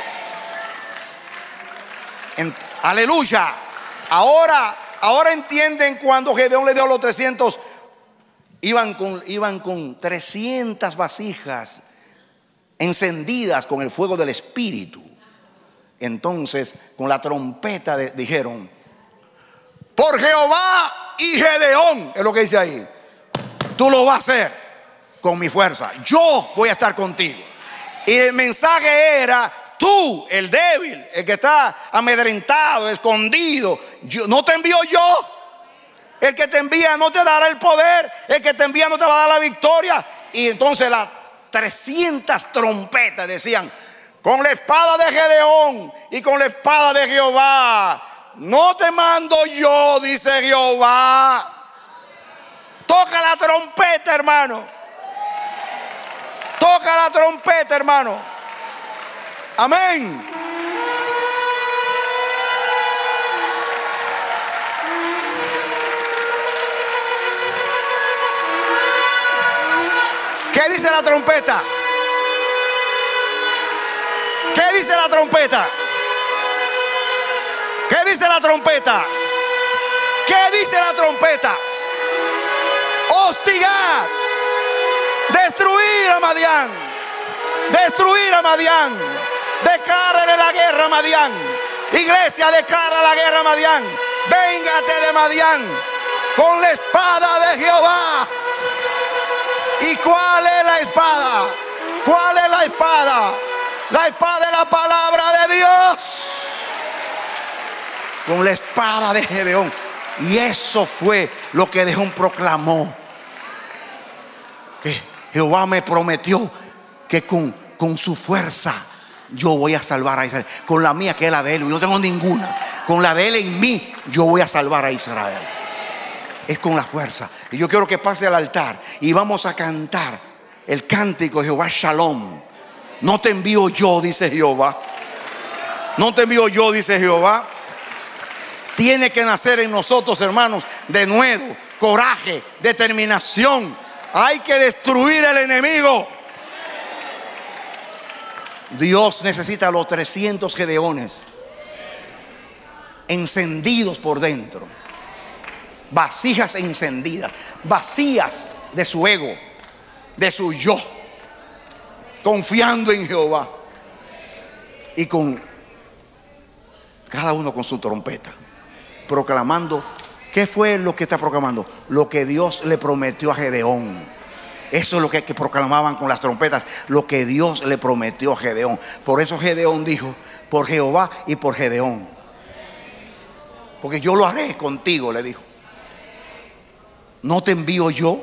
Aleluya. Ahora entienden cuando Gedeón le dio a los 300. Iban con 300 vasijas encendidas con el fuego del Espíritu. Entonces con la trompeta dijeron, por Jehová y Gedeón, es lo que dice ahí, tú lo vas a hacer con mi fuerza, yo voy a estar contigo. Y el mensaje era, tú, el débil, el que está amedrentado, escondido, no te envío yo. El que te envía no te dará el poder, el que te envía no te va a dar la victoria. Y entonces las 300 trompetas decían, con la espada de Gedeón y con la espada de Jehová, no te mando yo, dice Jehová. Toca la trompeta, hermano. Toca la trompeta, hermano. Amén. ¿Qué dice la trompeta? ¿Qué dice la trompeta? ¿Qué dice la trompeta? ¿Qué dice la trompeta? Hostigar, destruir a Madián, destruir a Madián, declárale la guerra a Madián, Iglesia, declara la guerra a Madián. Véngate de Madián con la espada de Jehová. ¿Y cuál es la espada? ¿Cuál es la espada? La espada es la palabra de Dios. Con la espada de Gedeón. Y eso fue lo que Gedeón proclamó. Que Jehová me prometió que con su fuerza yo voy a salvar a Israel. Con la mía, que es la de él, yo no tengo ninguna. Con la de él en mí yo voy a salvar a Israel. Es con la fuerza. Y yo quiero que pase al altar y vamos a cantar el cántico de Jehová Shalom. No te envío yo, dice Jehová. No te envío yo, dice Jehová. Tiene que nacer en nosotros, hermanos, de nuevo coraje, determinación. Hay que destruir el enemigo. Dios necesita los 300 Gedeones encendidos por dentro, vasijas encendidas, vacías de su ego, de su yo, confiando en Jehová, y con cada uno con su trompeta, proclamando. ¿Qué fue lo que está proclamando? Lo que Dios le prometió a Gedeón. Eso es lo que proclamaban con las trompetas, lo que Dios le prometió a Gedeón. Por eso Gedeón dijo: por Jehová y por Gedeón, porque yo lo haré contigo, le dijo. No te envío yo.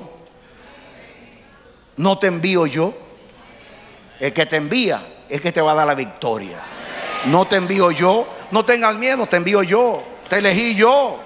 No te envío yo. El que te envía es que te va a dar la victoria. No te envío yo. No tengas miedo, te envío yo. Te elegí yo.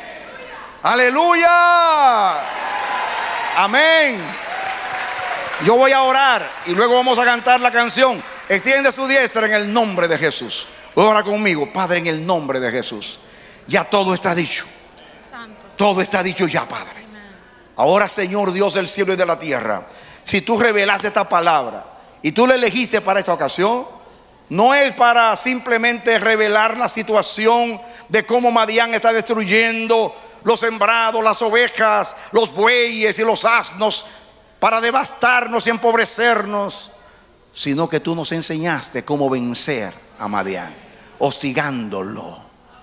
Aleluya. Amén. Yo voy a orar y luego vamos a cantar la canción. Extiende su diestra en el nombre de Jesús. Ora conmigo. Padre, en el nombre de Jesús. Ya todo está dicho. Todo está dicho ya, Padre. Ahora, Señor Dios del cielo y de la tierra, si tú revelaste esta palabra y tú la elegiste para esta ocasión, no es para simplemente revelar la situación de cómo Madián está destruyendo los sembrados, las ovejas, los bueyes y los asnos, para devastarnos y empobrecernos, sino que tú nos enseñaste cómo vencer a Madián, hostigándolo,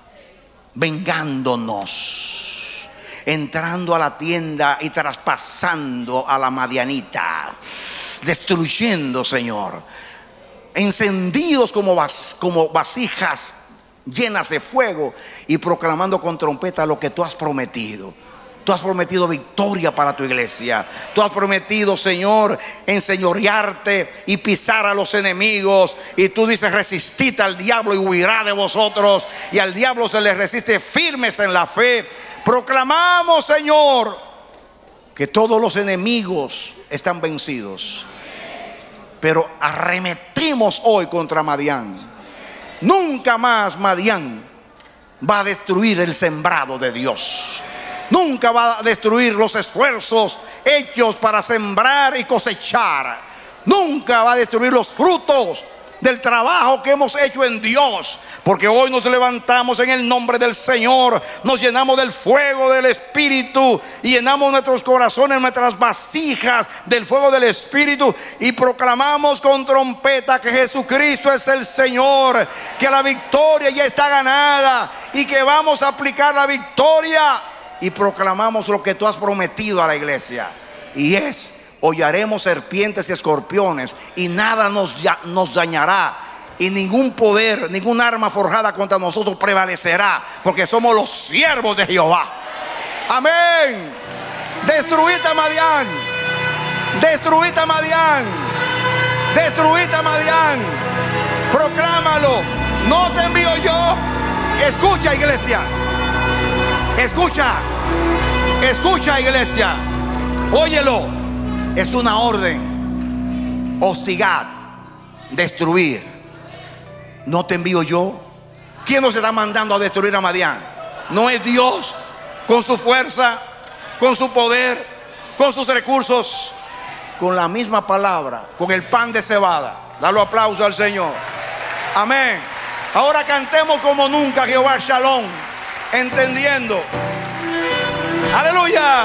vengándonos, entrando a la tienda y traspasando a la madianita, destruyendo, Señor, encendidos como vasijas llenas de fuego, y proclamando con trompeta lo que tú has prometido. Tú has prometido victoria para tu iglesia. Tú has prometido, Señor, enseñorearte y pisar a los enemigos. Y tú dices: resistid al diablo y huirá de vosotros. Y al diablo se le resiste firmes en la fe. Proclamamos, Señor, que todos los enemigos están vencidos. Pero arremetimos hoy contra Madián. Nunca más Madián va a destruir el sembrado de Dios. Nunca va a destruir los esfuerzos hechos para sembrar y cosechar. Nunca va a destruir los frutos del trabajo que hemos hecho en Dios. Porque hoy nos levantamos en el nombre del Señor, nos llenamos del fuego del Espíritu y llenamos nuestros corazones, nuestras vasijas del fuego del Espíritu, y proclamamos con trompeta que Jesucristo es el Señor, que la victoria ya está ganada y que vamos a aplicar la victoria. Y proclamamos lo que tú has prometido a la iglesia, y es: hollaremos serpientes y escorpiones y nada nos dañará, y ningún poder, ningún arma forjada contra nosotros prevalecerá, porque somos los siervos de Jehová. Amén. Destruiste a Madián. Destruiste a Madián. Destruiste a Madián. Proclámalo. No te envío yo. Escucha, iglesia. Escucha. Escucha, iglesia. Óyelo. Es una orden: hostigar, destruir. No te envío yo. ¿Quién nos está mandando a destruir a Madián? No es Dios, con su fuerza, con su poder, con sus recursos, con la misma palabra, con el pan de cebada. Dale aplauso al Señor. Amén. Ahora cantemos como nunca Jehová Shalom, entendiendo. Aleluya.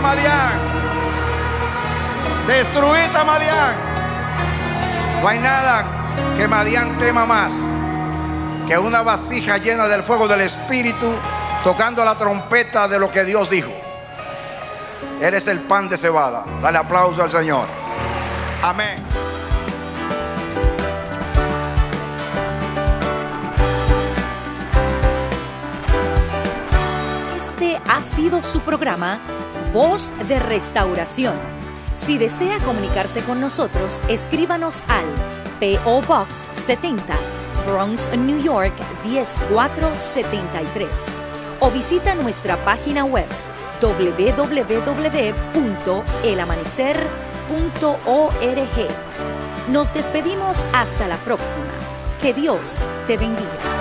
Madián. Destruiste a Madián. No hay nada que Madián tema más que una vasija llena del fuego del Espíritu, tocando la trompeta de lo que Dios dijo. Eres el pan de cebada. Dale aplauso al Señor. Amén. Este ha sido su programa Voz de Restauración. Si desea comunicarse con nosotros, escríbanos al P.O. Box 70, Bronx, New York 10473, o visita nuestra página web www.elamanecer.org. Nos despedimos hasta la próxima. Que Dios te bendiga.